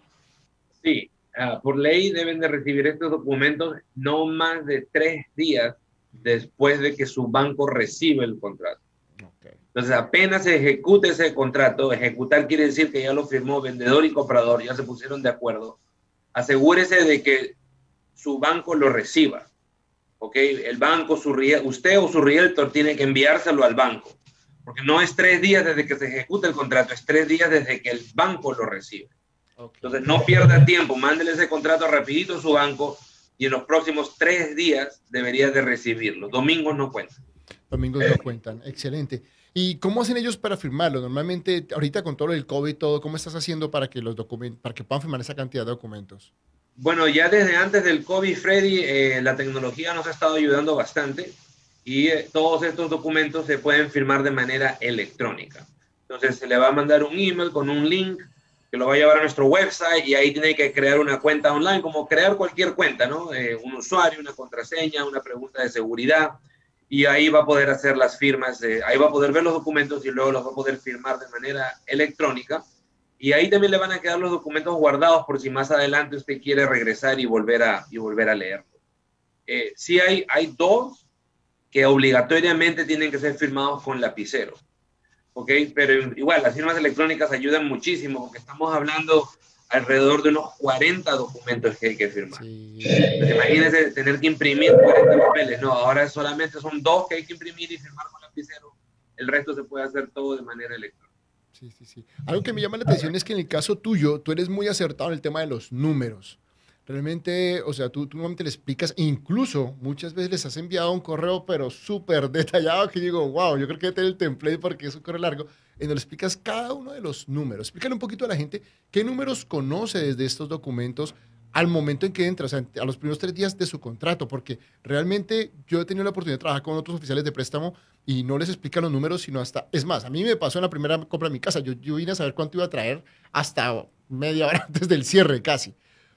Sí. Uh, por ley deben de recibir estos documentos no más de tres días después de que su banco recibe el contrato. Okay. Entonces, apenas se ejecute ese contrato, ejecutar quiere decir que ya lo firmó vendedor y comprador, ya se pusieron de acuerdo. Asegúrese de que su banco lo reciba. ¿Okay? El banco, su, usted o su realtor tiene que enviárselo al banco. Porque no es tres días desde que se ejecuta el contrato, es tres días desde que el banco lo recibe. Okay. Entonces, no pierda tiempo, mándele ese contrato rapidito a su banco y en los próximos tres días debería de recibirlo. Domingos no cuentan. Domingos no cuentan, excelente. ¿Y cómo hacen ellos para firmarlo? Normalmente, ahorita con todo el COVID y todo, ¿cómo estás haciendo para que los documentos, para que puedan firmar esa cantidad de documentos? Bueno, ya desde antes del COVID, Freddy, eh, la tecnología nos ha estado ayudando bastante y eh, todos estos documentos se pueden firmar de manera electrónica. Entonces, se le va a mandar un email con un link que lo va a llevar a nuestro website y ahí tiene que crear una cuenta online, como crear cualquier cuenta, ¿no? Eh, un usuario, una contraseña, una pregunta de seguridad, y ahí va a poder hacer las firmas, eh, ahí va a poder ver los documentos y luego los va a poder firmar de manera electrónica, y ahí también le van a quedar los documentos guardados por si más adelante usted quiere regresar y volver a, y volver a leerlo. Eh, sí hay, hay dos que obligatoriamente tienen que ser firmados con lapicero. Ok, pero igual las firmas electrónicas ayudan muchísimo porque estamos hablando alrededor de unos cuarenta documentos que hay que firmar. Sí. Entonces, imagínense tener que imprimir cuarenta papeles. No, ahora solamente son dos que hay que imprimir y firmar con lapicero. El resto se puede hacer todo de manera electrónica. Sí, sí, sí. Algo que me llama la atención es que en el caso tuyo, tú eres muy acertado en el tema de los números. Realmente, o sea, tú, tú normalmente le explicas, incluso muchas veces les has enviado un correo, pero súper detallado, que digo, wow, yo creo que tener el template porque es un correo largo, en donde le explicas cada uno de los números. Explícale un poquito a la gente qué números conoce desde estos documentos al momento en que entra, o sea, a los primeros tres días de su contrato, porque realmente yo he tenido la oportunidad de trabajar con otros oficiales de préstamo y no les explican los números, sino hasta, es más, a mí me pasó en la primera compra de mi casa, yo, yo vine a saber cuánto iba a traer hasta media hora antes del cierre casi.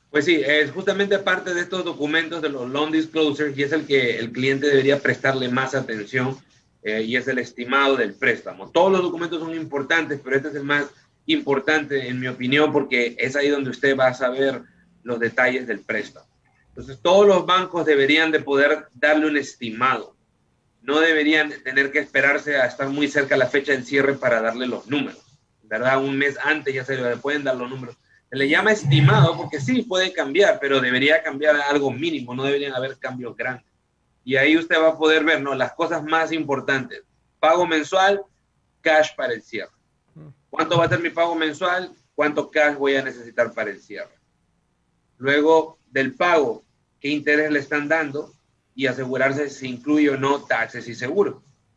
Pues sí, es justamente parte de estos documentos de los loan disclosures y es el que el cliente debería prestarle más atención eh, y es el estimado del préstamo. Todos los documentos son importantes, pero este es el más importante en mi opinión porque es ahí donde usted va a saber los detalles del préstamo. Entonces todos los bancos deberían de poder darle un estimado. No deberían tener que esperarse a estar muy cerca de la fecha del cierre para darle los números, ¿verdad? Un mes antes ya se le pueden dar los números. Se le llama estimado porque sí, puede cambiar, pero debería cambiar a algo mínimo, no deberían haber cambios grandes. Y ahí usted va a poder ver, ¿no?, las cosas más importantes. Pago mensual, cash para el cierre. ¿Cuánto va a ser mi pago mensual? ¿Cuánto cash voy a necesitar para el cierre? Luego del pago, ¿qué interés le están dando? Y asegurarse si incluye o no taxes y seguros.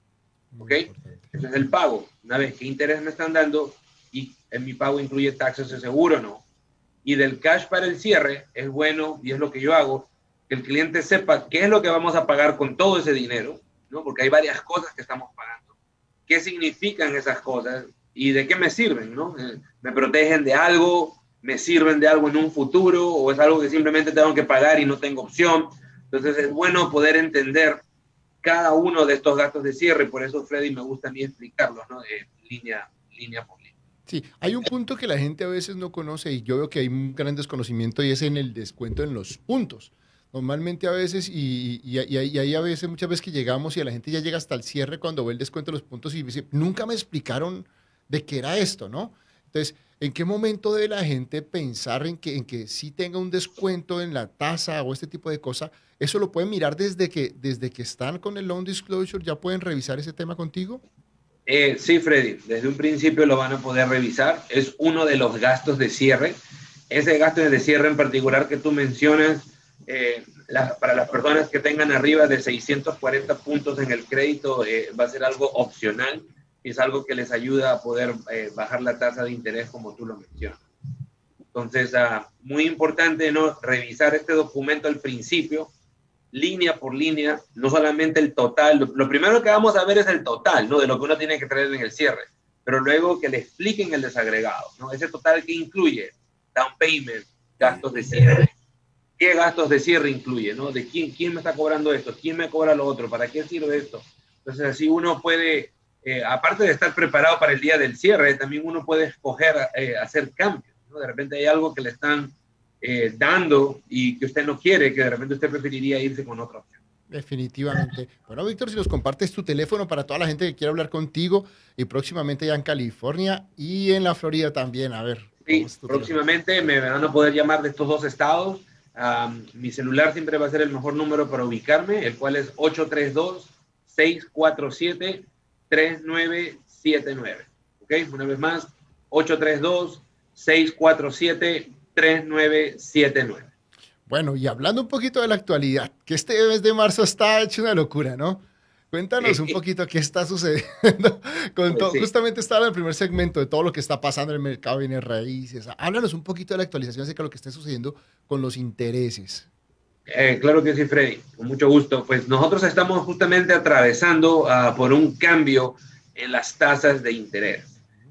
¿Ok? Ese es el pago. Una vez, ¿qué interés me están dando? Y en mi pago incluye taxes y seguro o no. Y del cash para el cierre, es bueno, y es lo que yo hago, que el cliente sepa qué es lo que vamos a pagar con todo ese dinero, ¿no? Porque hay varias cosas que estamos pagando. ¿Qué significan esas cosas? ¿Y de qué me sirven, no? ¿Me protegen de algo? ¿Me sirven de algo en un futuro? ¿O es algo que simplemente tengo que pagar y no tengo opción? Entonces es bueno poder entender cada uno de estos gastos de cierre. Por eso, Freddy, me gusta a mí explicarlos, ¿no? De línea, línea por línea. Sí, hay un punto que la gente a veces no conoce y yo veo que hay un gran desconocimiento y es en el descuento en los puntos. Normalmente a veces, y, y, y, y hay a veces, muchas veces que llegamos y la gente ya llega hasta el cierre cuando ve el descuento de los puntos y dice, nunca me explicaron de qué era esto, ¿no? Entonces, ¿en qué momento debe la gente pensar en que, en que sí tenga un descuento en la tasa o este tipo de cosas? ¿Eso lo pueden mirar desde que, desde que están con el loan disclosure? ¿Ya pueden revisar ese tema contigo? Eh, sí, Freddy, desde un principio lo van a poder revisar. Es uno de los gastos de cierre. Ese gasto de cierre en particular que tú mencionas, eh, la, para las personas que tengan arriba de seiscientos cuarenta puntos en el crédito, eh, va a ser algo opcional. Es algo que les ayuda a poder eh, bajar la tasa de interés como tú lo mencionas. Entonces, uh, muy importante, ¿no?, revisar este documento al principio, línea por línea, no solamente el total. Lo, lo primero que vamos a ver es el total, ¿no?, de lo que uno tiene que traer en el cierre, pero luego que le expliquen el desagregado, ¿no? Ese total que incluye down payment, gastos de cierre. ¿Qué gastos de cierre incluye, no? ¿De quién, quién me está cobrando esto? ¿Quién me cobra lo otro? ¿Para qué sirve esto? Entonces, así uno puede... Eh, aparte de estar preparado para el día del cierre, también uno puede escoger eh, hacer cambios, ¿no? De repente hay algo que le están eh, dando y que usted no quiere, que de repente usted preferiría irse con otra opción. Definitivamente. Bueno, Víctor, si nos compartes tu teléfono para toda la gente que quiera hablar contigo y próximamente ya en California y en la Florida también, a ver. Sí, próximamente teléfono? Me van a poder llamar de estos dos estados. Um, mi celular siempre va a ser el mejor número para ubicarme, el cual es ocho tres dos, seis cuatro siete, tres nueve siete nueve. ¿Ok? Una vez más, ocho tres dos, seis cuatro siete, tres nueve siete nueve. Bueno, y hablando un poquito de la actualidad, que este mes de marzo está hecho una locura, ¿no? Cuéntanos un poquito qué está sucediendo. Con Pues sí. Justamente estaba en el primer segmento de todo lo que está pasando en el mercado de bienes raíces. Háblanos un poquito de la actualización acerca de lo que está sucediendo con los intereses. Eh, claro que sí, Freddy, con mucho gusto. Pues nosotros estamos justamente atravesando uh, por un cambio en las tasas de interés.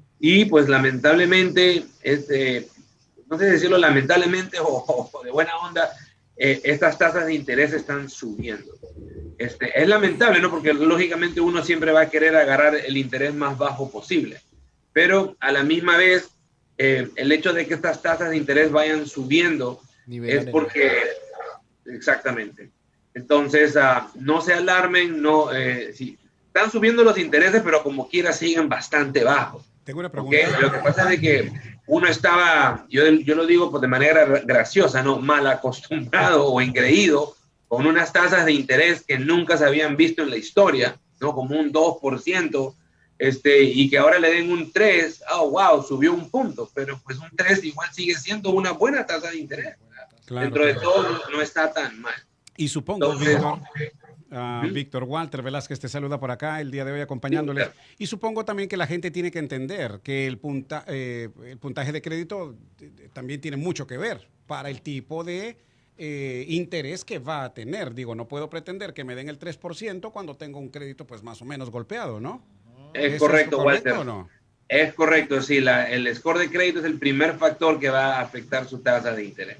Y pues lamentablemente, este, no sé decirlo lamentablemente o, o de buena onda, eh, estas tasas de interés están subiendo. Este, es lamentable, ¿no? Porque lógicamente uno siempre va a querer agarrar el interés más bajo posible. Pero a la misma vez, eh, el hecho de que estas tasas de interés vayan subiendo Nivel es porque... Exactamente. Entonces, uh, no se alarmen, no, eh, sí, están subiendo los intereses, pero como quiera siguen bastante bajos. Tengo una pregunta. ¿Okay? Lo que pasa es de que uno estaba, yo, yo lo digo pues, de manera graciosa, ¿no? Mal acostumbrado o engreído con unas tasas de interés que nunca se habían visto en la historia, ¿no? Como un dos por ciento, este, y que ahora le den un tres, oh, wow, subió un punto, pero pues un tres igual sigue siendo una buena tasa de interés. Claro, Dentro claro. de todo no, no está tan mal. Y supongo, Entonces, Víctor, uh, ¿Mm? Víctor Walter Velázquez te saluda por acá el día de hoy acompañándoles. Sí, claro. Y supongo también que la gente tiene que entender que el, punta, eh, el puntaje de crédito también tiene mucho que ver para el tipo de eh, interés que va a tener. Digo, no puedo pretender que me den el tres por ciento cuando tengo un crédito pues más o menos golpeado, ¿no? Es correcto, es Walter. ¿O no? Es correcto, sí. La, el score de crédito es el primer factor que va a afectar su tasa de interés.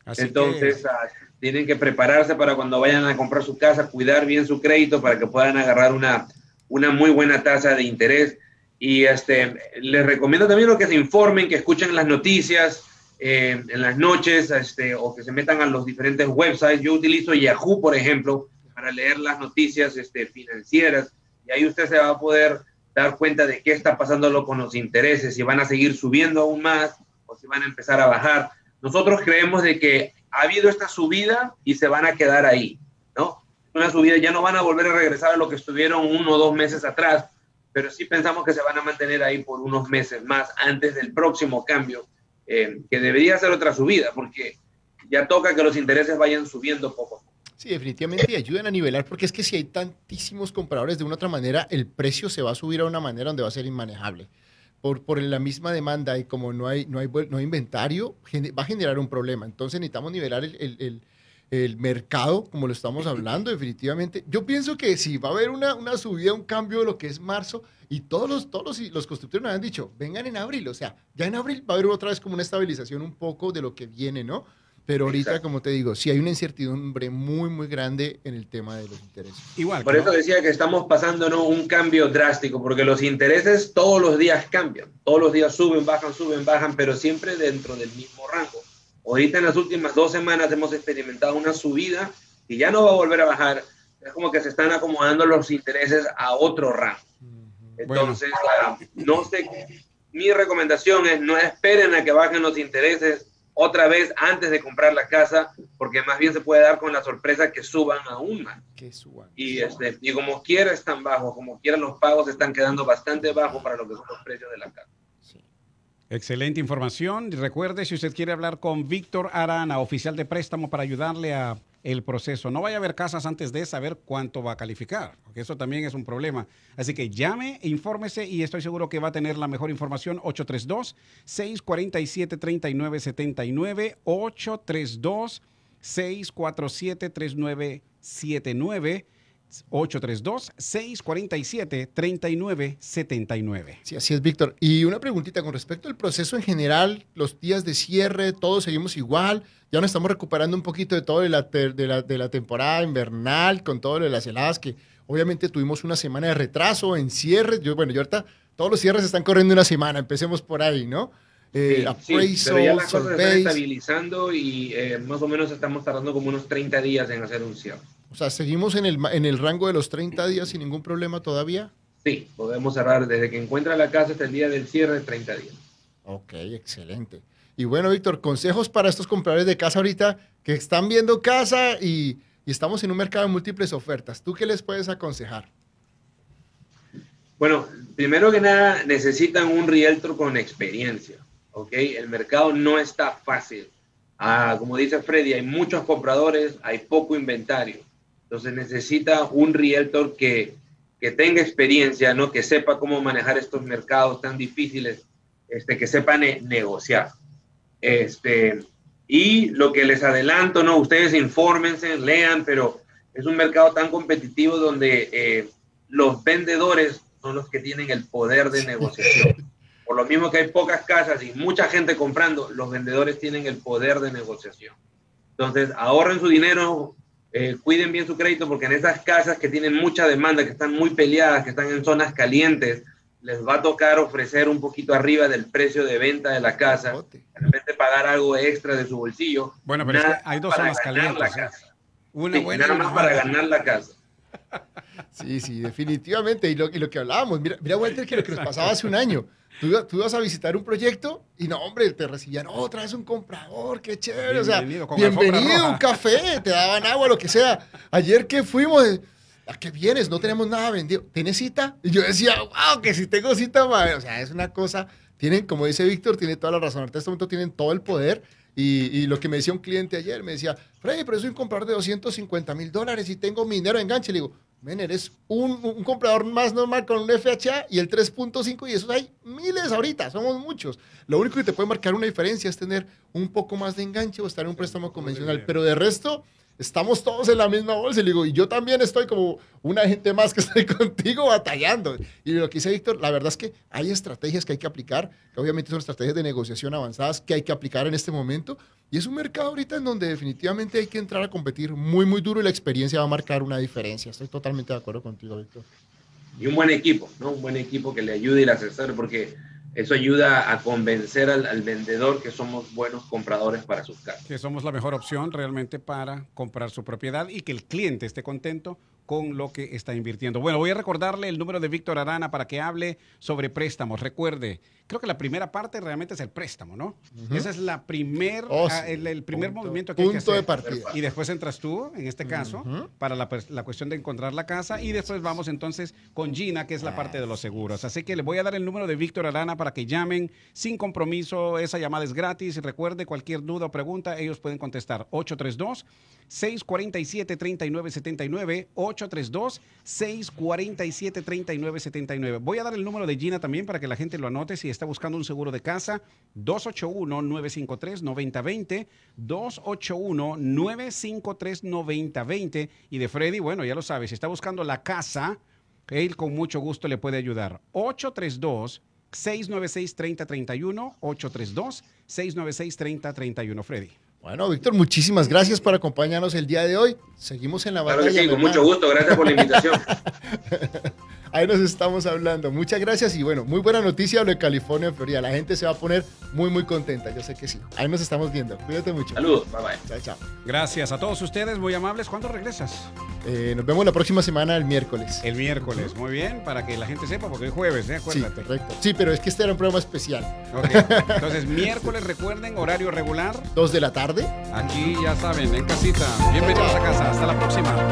Así Entonces, que... ah, tienen que prepararse para cuando vayan a comprar su casa, cuidar bien su crédito para que puedan agarrar una, una muy buena tasa de interés. Y este, les recomiendo también lo que se informen, que escuchen las noticias eh, en las noches, este, o que se metan a los diferentes websites. Yo utilizo Yahoo, por ejemplo, para leer las noticias este, financieras, y ahí usted se va a poder dar cuenta de qué está pasando con los intereses, si van a seguir subiendo aún más o si van a empezar a bajar. Nosotros creemos de que ha habido esta subida y se van a quedar ahí, ¿no? Una subida, ya no van a volver a regresar a lo que estuvieron uno o dos meses atrás, pero sí pensamos que se van a mantener ahí por unos meses más antes del próximo cambio, eh, que debería ser otra subida, porque ya toca que los intereses vayan subiendo poco a poco. Sí, definitivamente ayudan a nivelar, porque es que si hay tantísimos compradores, de una u otra manera, el precio se va a subir a una manera donde va a ser inmanejable. Por, por la misma demanda y como no hay, no hay, no hay inventario, va a generar un problema. Entonces necesitamos nivelar el, el, el, el mercado, como lo estamos hablando, definitivamente. Yo pienso que si va a haber una, una subida, un cambio de lo que es marzo, y todos los, todos los, los constructores nos han dicho, vengan en abril, o sea, ya en abril va a haber otra vez como una estabilización un poco de lo que viene, ¿no? Pero ahorita, exacto, como te digo, sí hay una incertidumbre muy, muy grande en el tema de los intereses. Igual. Por ¿no? eso decía que estamos pasando, ¿no?, un cambio drástico, porque los intereses todos los días cambian. Todos los días suben, bajan, suben, bajan, pero siempre dentro del mismo rango. Ahorita en las últimas dos semanas hemos experimentado una subida y ya no va a volver a bajar. Es como que se están acomodando los intereses a otro rango. Entonces, bueno. uh, no sé, mi recomendación es no esperen a que bajen los intereses otra vez antes de comprar la casa, porque más bien se puede dar con la sorpresa que suban aún más. Que suban. Y, este, y como quiera están bajos, como quiera los pagos están quedando bastante bajos para lo que son los precios de la casa. Sí. Excelente información. Recuerde, si usted quiere hablar con Víctor Arana, oficial de préstamo, para ayudarle a el proceso. No vaya a ver casas antes de saber cuánto va a calificar, porque eso también es un problema. Así que llame, infórmese y estoy seguro que va a tener la mejor información. ocho tres dos, seis cuatro siete, tres nueve siete nueve, ocho tres dos, seis cuatro siete, tres nueve siete nueve, ocho tres dos, seis cuatro siete, tres nueve siete nueve. Sí, así es, Víctor. Y una preguntita con respecto al proceso en general, los días de cierre, todos seguimos igual. Ya nos estamos recuperando un poquito de todo de la, de la, de la temporada invernal, con todo lo de las heladas, que obviamente tuvimos una semana de retraso en cierres. Yo, bueno, yo ahorita todos los cierres están corriendo una semana, empecemos por ahí, ¿no? Eh, sí, sí, pero ya las cosas se están estabilizando y eh, más o menos estamos tardando como unos treinta días en hacer un cierre. O sea, ¿seguimos en el, en el rango de los treinta días sin ningún problema todavía? Sí, podemos cerrar desde que encuentra la casa hasta el día del cierre, treinta días. Ok, excelente. Y bueno, Víctor, consejos para estos compradores de casa ahorita que están viendo casa y, y estamos en un mercado de múltiples ofertas. ¿Tú qué les puedes aconsejar? Bueno, primero que nada, necesitan un realtor con experiencia, ¿ok? El mercado no está fácil. Ah, como dice Freddy, hay muchos compradores, hay poco inventario. Entonces necesita un realtor que, que tenga experiencia, ¿no? Que sepa cómo manejar estos mercados tan difíciles, este, que sepa ne negociar. Este, y lo que les adelanto, ¿no? Ustedes infórmense, lean, pero es un mercado tan competitivo donde eh, los vendedores son los que tienen el poder de negociación. Por lo mismo que hay pocas casas y mucha gente comprando, los vendedores tienen el poder de negociación. Entonces, ahorren su dinero, eh, cuiden bien su crédito, porque en esas casas que tienen mucha demanda, que están muy peleadas, que están en zonas calientes, les va a tocar ofrecer un poquito arriba del precio de venta de la casa, de repente pagar algo extra de su bolsillo. Bueno, pero es que hay dos zonas calientes. ¿eh? Una sí, buena nada más para ganar la casa. Sí, sí, definitivamente. Y lo, y lo que hablábamos, mira, mira Walter, que lo que nos pasaba hace un año. Tú, tú ibas a visitar un proyecto y no, hombre, te recibían, oh, traes un comprador, qué chévere. Bienvenido, o sea, bienvenido, un café, te daban agua, lo que sea. Ayer que fuimos... ¿A qué vienes? No tenemos nada vendido. ¿Tienes cita? Y yo decía, wow, que si tengo cita, madre. O sea, es una cosa, tienen, como dice Víctor, tiene toda la razón. En este momento tienen todo el poder. Y, y lo que me decía un cliente ayer, me decía, Freddy, pero soy un comprador de doscientos cincuenta mil dólares y tengo mi dinero de enganche. Le digo, men, eres un, un comprador más normal con un F H A y el tres punto cinco, y esos hay miles ahorita, somos muchos. Lo único que te puede marcar una diferencia es tener un poco más de enganche o estar en un préstamo convencional. Pero de resto... estamos todos en la misma bolsa. Y le digo, y yo también estoy como una gente más que estoy contigo batallando. Y lo que dice Víctor, la verdad es que hay estrategias que hay que aplicar, que obviamente son estrategias de negociación avanzadas que hay que aplicar en este momento. Y es un mercado ahorita en donde definitivamente hay que entrar a competir muy, muy duro y la experiencia va a marcar una diferencia. Estoy totalmente de acuerdo contigo, Víctor. Y un buen equipo, ¿no? Un buen equipo que le ayude y le asesore, porque eso ayuda a convencer al, al vendedor que somos buenos compradores para sus casas. Que somos la mejor opción realmente para comprar su propiedad y que el cliente esté contento con lo que está invirtiendo. Bueno, voy a recordarle el número de Víctor Arana para que hable sobre préstamos. Recuerde, creo que la primera parte realmente es el préstamo, ¿no? Uh-huh. Esa es la primer, oh, sí. el, el primer punto, movimiento que hay que hacer. Punto de partida. Y después entras tú, en este caso, uh-huh. para la, la cuestión de encontrar la casa. Y después vamos entonces con Gina, que es la parte de los seguros. Así que le voy a dar el número de Víctor Arana para que llamen sin compromiso. Esa llamada es gratis. Y recuerde, cualquier duda o pregunta, ellos pueden contestar. ocho tres dos, seis cuatro siete, tres nueve siete nueve, ocho tres dos, seis cuatro siete, tres nueve siete nueve. Voy a dar el número de Gina también para que la gente lo anote si está buscando un seguro de casa. dos ocho uno, nueve cinco tres, nueve cero dos cero, dos ocho uno, nueve cinco tres, nueve cero dos cero. Y de Freddy, bueno, ya lo sabes, si está buscando la casa, él con mucho gusto le puede ayudar. ocho tres dos, seis nueve seis, tres cero tres uno, ocho tres dos, seis nueve seis, tres cero tres uno. Freddy. Bueno, Víctor, muchísimas gracias por acompañarnos el día de hoy. Seguimos en la claro batalla. Que sí, con mucho gusto. Gracias por la invitación. Ahí nos estamos hablando. Muchas gracias y bueno, muy buena noticia lo de California en Florida. La gente se va a poner muy, muy contenta. Yo sé que sí. Ahí nos estamos viendo. Cuídate mucho. Saludos. Bye, bye. Chao, chao. Gracias a todos ustedes, muy amables. ¿Cuándo regresas? Eh, nos vemos la próxima semana, el miércoles. El miércoles, muy bien, para que la gente sepa, porque es jueves, ¿eh? Acuérdate. Sí, correcto. Sí, pero es que este era un programa especial. Okay. Entonces, miércoles, recuerden, horario regular. Dos de la tarde. Aquí, ya saben, en casita. Bienvenidos a casa. Hasta la próxima.